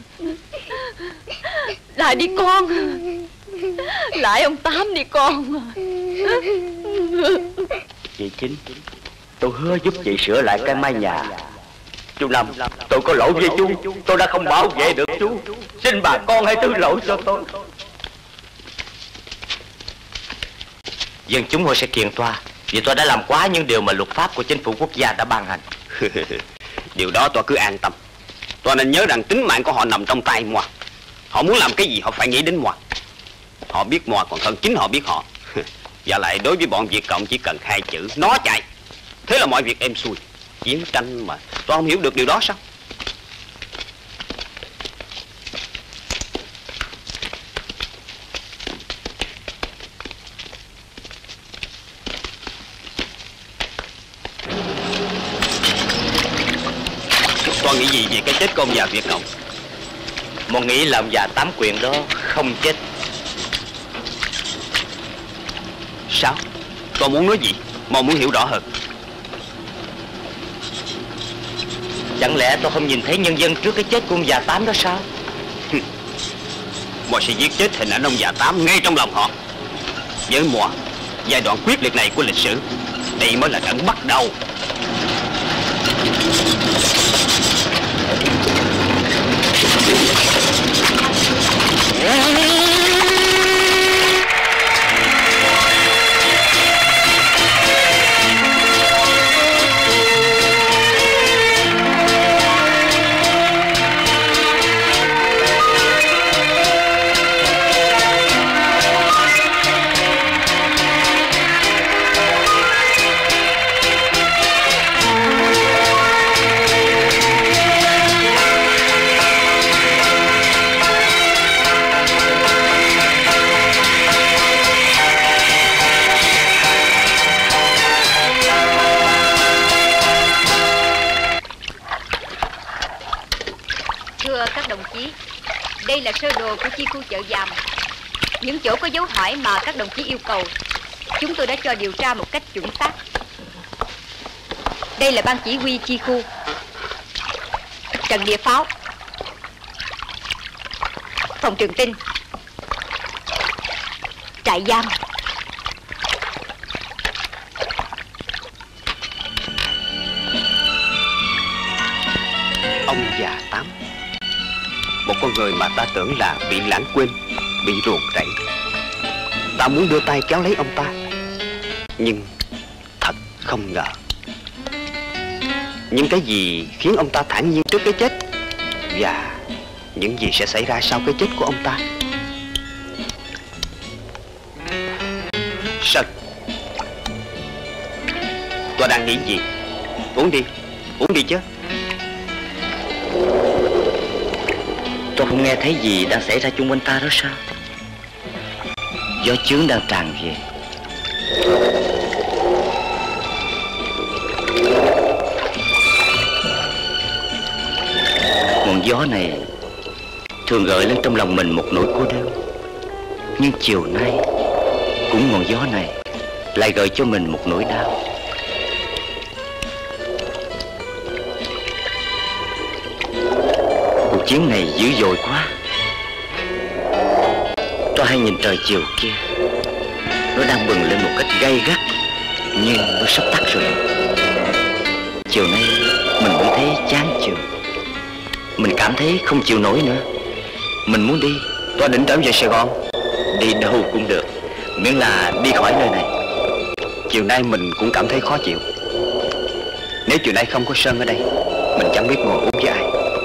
Lại đi con. Lại ông Tám đi con. Chị Chính, tôi hứa giúp chị sửa lại cái mái nhà. Chú Năm, tôi có lỗi với chú, tôi đã không bảo vệ được chú. Xin bà con hãy thứ lỗi cho tôi. Dân chúng hội sẽ kiện tòa vì tôi đã làm quá những điều mà luật pháp của chính phủ quốc gia đã ban hành. Điều đó tôi cứ an tâm. Tôi nên nhớ rằng tính mạng của họ nằm trong tay moi. Họ muốn làm cái gì họ phải nghĩ đến moi. Họ biết moi còn hơn chính họ biết họ. Và lại đối với bọn Việt Cộng chỉ cần hai chữ: nó chạy. Thế là mọi việc êm xuôi. Chiến tranh mà tôi không hiểu được điều đó sao? Con nghĩ gì về cái chết của ông già Việt Cộng? Một nghĩ là ông già Tám Quyền đó không chết. Sao? Con muốn nói gì? Mong muốn hiểu rõ hơn. Chẳng lẽ tôi không nhìn thấy nhân dân trước cái chết của ông già Tám đó sao? Moi sẽ giết chết hình ảnh ông già Tám ngay trong lòng họ. Với Moi, giai đoạn quyết liệt này của lịch sử, đây mới là trận bắt đầu. Đây là sơ đồ của chi khu Chợ Giàm. Những chỗ có dấu hỏi mà các đồng chí yêu cầu, chúng tôi đã cho điều tra một cách chuẩn xác. Đây là ban chỉ huy chi khu, trận địa pháo, phòng trường tin, trại giam. Ông già Tám, một con người mà ta tưởng là bị lãng quên, bị ruồng rẫy. Ta muốn đưa tay kéo lấy ông ta, nhưng thật không ngờ những cái gì khiến ông ta thản nhiên trước cái chết, và những gì sẽ xảy ra sau cái chết của ông ta. Sơn, tôi đang nghĩ gì? Uống đi, uống đi chứ. Tôi không nghe thấy gì đang xảy ra chung quanh ta đó sao? Gió chướng đang tràn về. Ngọn gió này thường gợi lên trong lòng mình một nỗi cô đơn. Nhưng chiều nay cũng ngọn gió này lại gợi cho mình một nỗi đau. Cuộc chiến này dữ dội quá. Tôi hay nhìn trời chiều kia, nó đang bừng lên một cách gay gắt, nhưng nó sắp tắt rồi. Chiều nay mình mới thấy chán chường. Mình cảm thấy không chịu nổi nữa. Mình muốn đi. Tôi định trở về Sài Gòn. Đi đâu cũng được, miễn là đi khỏi nơi này. Chiều nay mình cũng cảm thấy khó chịu. Nếu chiều nay không có Sơn ở đây, mình chẳng biết ngồi uống với ai.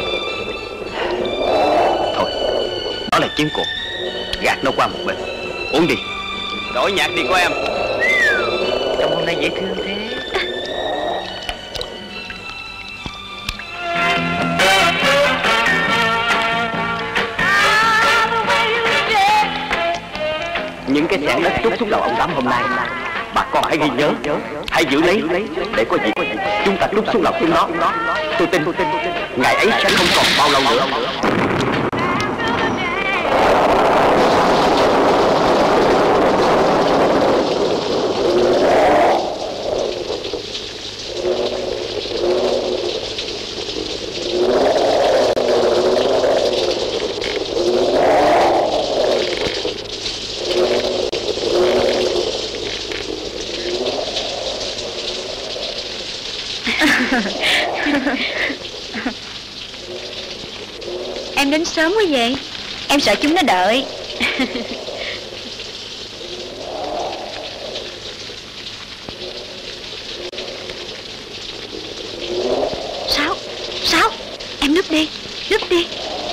Thôi, đó là chiến cuộc, gạt nó qua một bên. Uống đi. Đổi nhạc đi cô em. Trong hôm nay dễ thương thế. Những cái xẻng đất trút xuống đầu ông Tám hôm nay, bà con hãy ghi nhớ, hãy giữ lấy, để có gì chúng ta trút xuống đầu chúng nó. Tôi tin, ngày ấy sẽ không còn bao lâu nữa. Em đến sớm quá vậy? Em sợ chúng nó đợi. Sáu, Sáu, em núp đi, núp đi.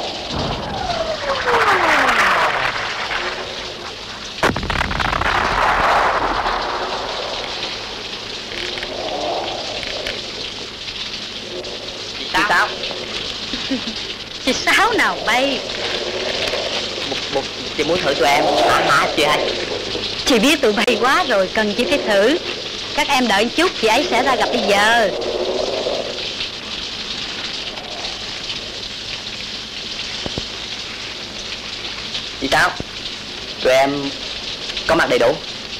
Chị Sáu. Chị Sáu nào bay? Một, một, chị muốn thử tụi em hả hả chị hai? Chị biết tụi bay quá rồi, cần chị phải thử. Các em đợi chút, chị ấy sẽ ra gặp bây giờ. Chị Sáu, tụi em có mặt đầy đủ.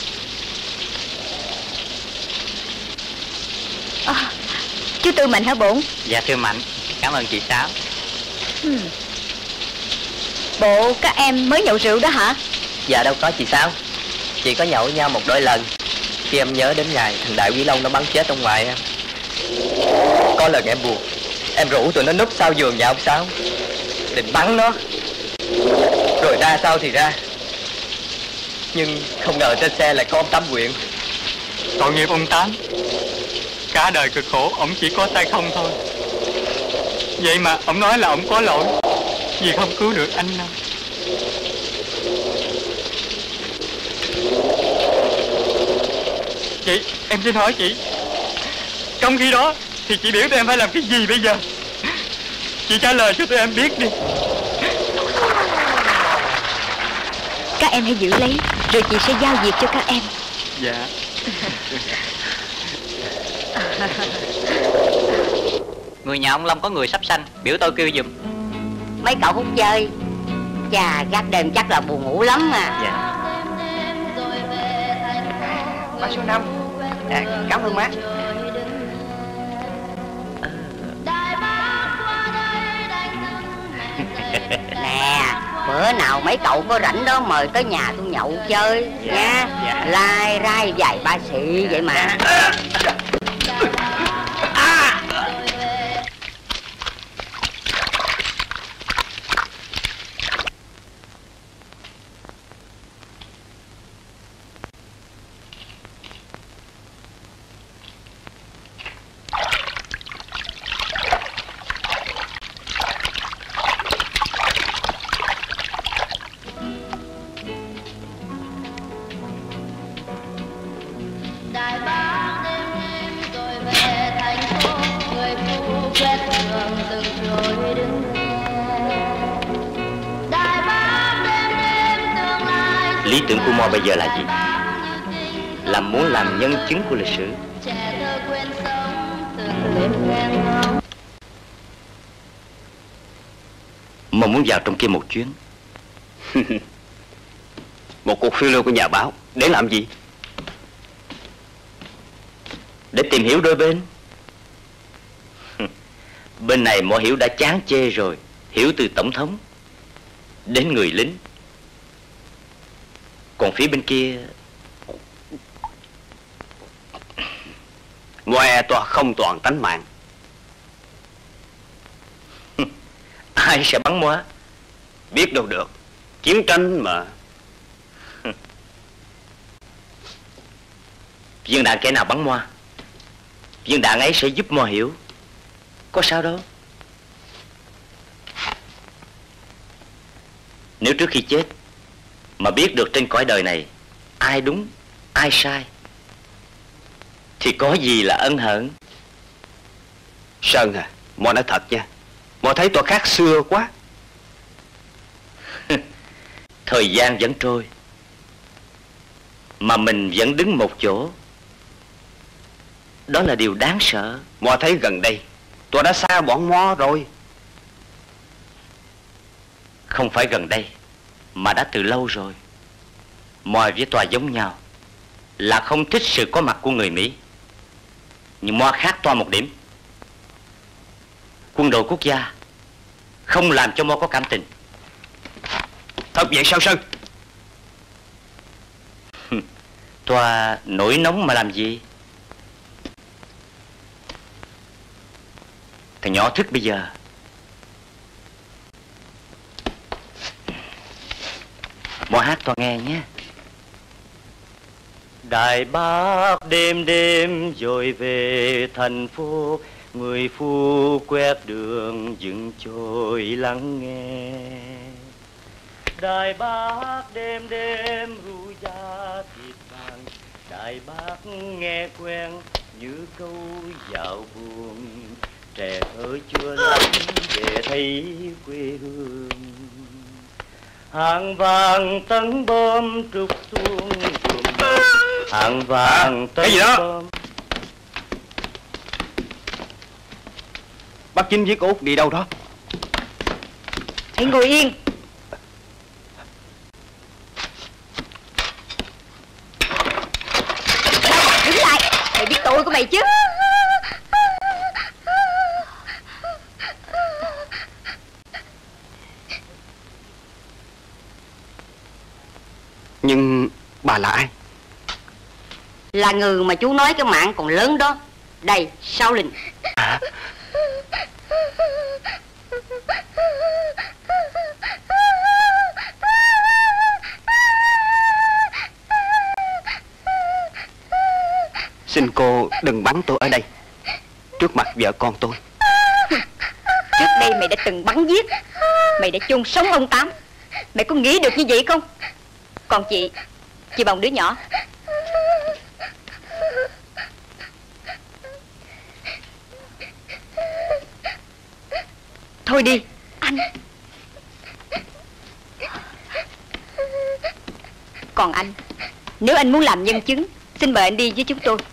À, chú Tư Mạnh hả bổn? Dạ thưa Mạnh, cảm ơn chị Sáu. Hmm. Bộ các em mới nhậu rượu đó hả? Dạ đâu có chị Sáu, chỉ có nhậu với nhau một đôi lần. Khi em nhớ đến ngày thằng Đại Quý Long nó bắn chết ông ngoại em. Có lần em buồn, em rủ tụi nó núp sau giường nhà ông Sáu, định bắn nó. Rồi ra sao thì ra, nhưng không ngờ trên xe lại có ông Tám Quyện. Tội nghiệp ông Tám, cả đời cực khổ, ổng chỉ có tay không thôi. Vậy mà ổng nói là ổng có lỗi vì không cứu được anh Năm. Chị, em xin hỏi chị, trong khi đó thì chị biểu tụi em phải làm cái gì bây giờ? Chị trả lời cho tụi em biết đi. Các em hãy giữ lấy, rồi chị sẽ giao việc cho các em. Dạ. Người nhà ông Long có người sắp sanh, biểu tôi kêu giùm. Mấy cậu hút chơi. Chà, gác đêm chắc là buồn ngủ lắm mà. Dạ. Má số năm. À, cảm ơn má. Nè, bữa nào mấy cậu có rảnh đó mời tới nhà tôi nhậu chơi. Dạ, nha. Dạ. Lai rai vài ba xị dạ. Vậy mà. Lý tưởng của Mo bây giờ là gì? Là muốn làm nhân chứng của lịch sử. Mo muốn vào trong kia một chuyến. Một cuộc phiêu lưu của nhà báo Để làm gì? Để tìm hiểu đôi bên. Bên này mọi hiểu đã chán chê rồi. Hiểu từ tổng thống đến người lính. Còn phía bên kia, Ngoe toa không toàn tánh mạng. ai sẽ bắn Moa? Biết đâu được, chiến tranh mà. Viên đạn kẻ nào bắn Moa, viên đạn ấy sẽ giúp Moa hiểu. Có sao đâu. Nếu trước khi chết mà biết được trên cõi đời này ai đúng, ai sai, thì có gì là ân hận. Sơn à, Mo nói thật nha, Mo thấy tôi khác xưa quá. Thời gian vẫn trôi mà mình vẫn đứng một chỗ. Đó là điều đáng sợ. Mo thấy gần đây tôi đã xa bọn Mo rồi. Không phải gần đây, mà đã từ lâu rồi. Moi với Toa giống nhau là không thích sự có mặt của người Mỹ. Nhưng Moi khác Toa một điểm. Quân đội quốc gia không làm cho Moi có cảm tình. Thật vậy sao Sơn? Toa nổi nóng mà làm gì? Thằng nhỏ thức bây giờ. Moi hát Toa nghe nhé. Đài Bắc đêm đêm rồi về thành phố, người phu quét đường dừng trôi lắng nghe. Đài Bắc đêm đêm ru da thịt vàng, Đài Bắc nghe quen như câu dạo buồn, trẻ thơ chưa lắm về thấy quê hương. Hàng vàng tấn bom trục xuống ruộng bom, hàng vàng tấn bom. Bác Chính với cô Út đi đâu đó? Hãy ngồi yên. Đứng lại, mày biết tội của mày chứ? Nhưng bà là ai? Là người mà chú nói cái mạng còn lớn đó. Đây, Sao Linh. À. Xin cô đừng bắn tôi ở đây, trước mặt vợ con tôi. Trước đây mày đã từng bắn giết, mày đã chôn sống ông Tám. Mày có nghĩ được như vậy không? Còn chị, chị bồng đứa nhỏ. Thôi đi, anh. Còn anh, nếu anh muốn làm nhân chứng, xin mời anh đi với chúng tôi.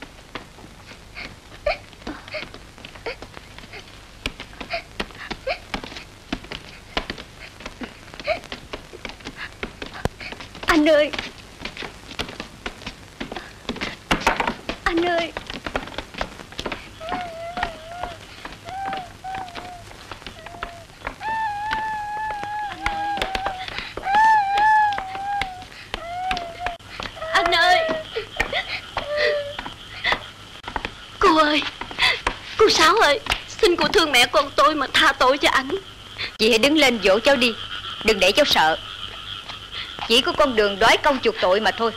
Anh ơi, anh ơi. Anh ơi. Cô ơi, cô Sáu ơi, xin cô thương mẹ con tôi mà tha tội cho anh. Chị hãy đứng lên dỗ cháu đi, đừng để cháu sợ. Chỉ có con đường đói công chuộc tội mà thôi.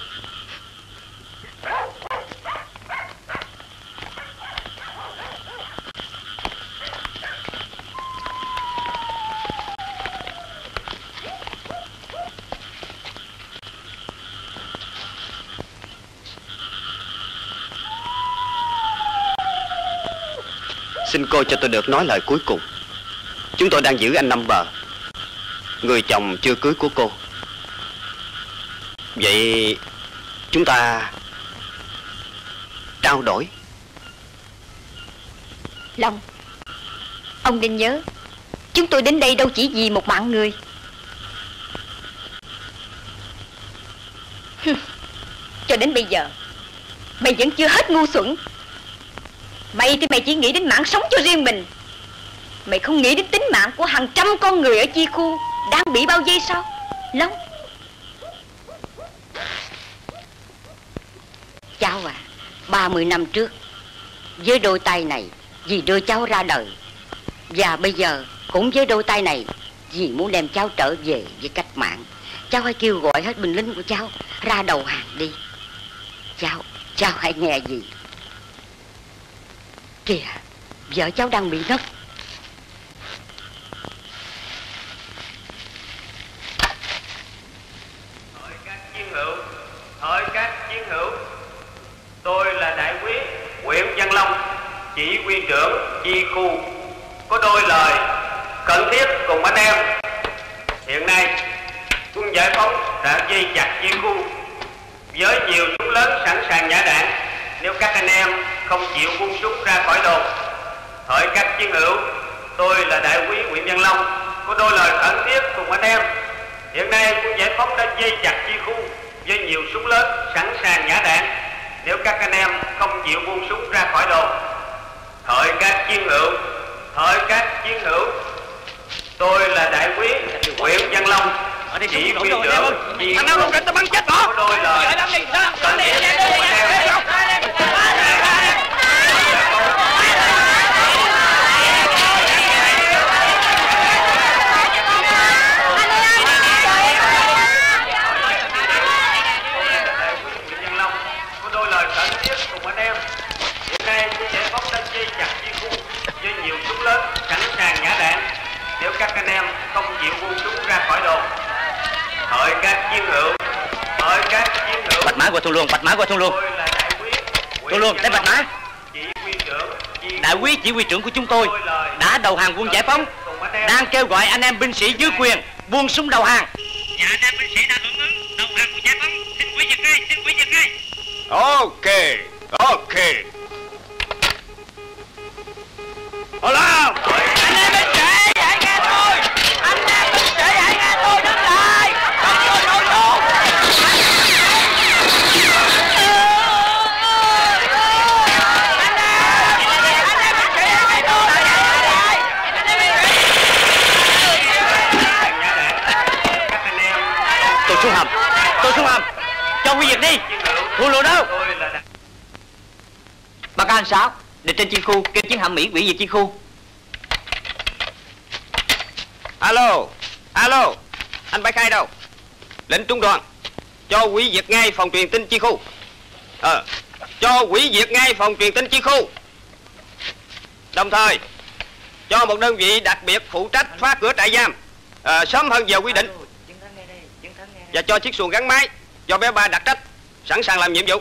Xin cô cho tôi được nói lời cuối cùng. Chúng tôi đang giữ anh Năm Bờ, người chồng chưa cưới của cô. Vậy chúng ta trao đổi. Long, ông nên nhớ, chúng tôi đến đây đâu chỉ vì một mạng người. cho đến bây giờ mày vẫn chưa hết ngu xuẩn. Mày thì mày chỉ nghĩ đến mạng sống cho riêng mình. Mày không nghĩ đến tính mạng của hàng trăm con người ở Chi Khu đang bị bao vây sao? Long, cháu à, ba mươi năm trước với đôi tay này dì đưa cháu ra đời, và bây giờ cũng với đôi tay này dì muốn đem cháu trở về với cách mạng. Cháu hãy kêu gọi hết binh lính của cháu ra đầu hàng đi. Cháu, cháu hãy nghe dì. Kìa, vợ cháu đang bị ngất. Hỡi các chiến hữu, hỡi các chiến hữu, tôi là đại úy Nguyễn Văn Long, chỉ huy trưởng Chi Khu, có đôi lời cần thiết cùng anh em. Hiện nay quân giải phóng đã dây chặt Chi Khu với nhiều súng lớn sẵn sàng nhả đạn nếu các anh em không chịu buông súng ra khỏi đồn. Hỡi các chiến hữu, tôi là đại úy Nguyễn Văn Long, có đôi lời khẩn thiết cùng anh em. Hiện nay quân giải phóng đã dây chặt Chi Khu với nhiều súng lớn sẵn sàng nhả đạn nếu các anh em không chịu buông súng ra khỏi đồn. Hỡi các chiến hữu, hỡi các chiến hữu, tôi là đại úy Nguyễn Văn Long, chỉ huy trưởng Chi Khu, thằng nào không tao bắn chết nó. Có đôi lời khẩn thiết cùng anh em. Nếu các anh em không chịu buông súng ra khỏi đồn. Hỡi các chiến hữu, hỡi các chiến hữu. Bạch mã của Thu Luân, bạch mã của Thu Luân. Tôi là đại úy Thu Luân, đây bạch mã. Chỉ huy trưởng, đại úy chỉ huy trưởng của chúng tôi đã đầu hàng quân giải phóng, đang kêu gọi anh em binh sĩ dưới quyền buông súng đầu hàng. Dạ, anh em binh sĩ đã hưởng ứng đầu hàng quân giải phóng. Xin quỷ giật ngay, xin quỷ giật ngay. Ok, ok. Họ làm. Anh em binh sĩ hãy nghe tôi. Anh em binh sĩ hãy nghe tôi, đứng lại. Không cho nổ súng. Anh em, anh em binh sĩ hãy nghe tôi. Anh em binh sĩ. Tôi xuống hầm, tôi xuống hầm. Cho quy diệt đi. Thu Luân đâu? Báo cáo anh Sáu, địch trên Chi Khu kêu chiến hạm Mỹ hủy diệt Chi Khu. Alo, alo, anh Bái Khai đâu? Lệnh trung đoàn, cho hủy diệt ngay phòng truyền tin Chi Khu. Ờ, cho hủy diệt ngay phòng truyền tin Chi Khu. Đồng thời, cho một đơn vị đặc biệt phụ trách phá cửa trại giam à, sớm hơn giờ quy định. Và cho chiếc xuồng gắn máy do bé Ba đặt trách, sẵn sàng làm nhiệm vụ.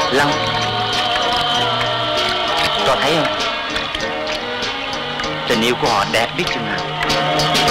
Long, con thấy không? Tình yêu của họ đẹp biết chừng nào.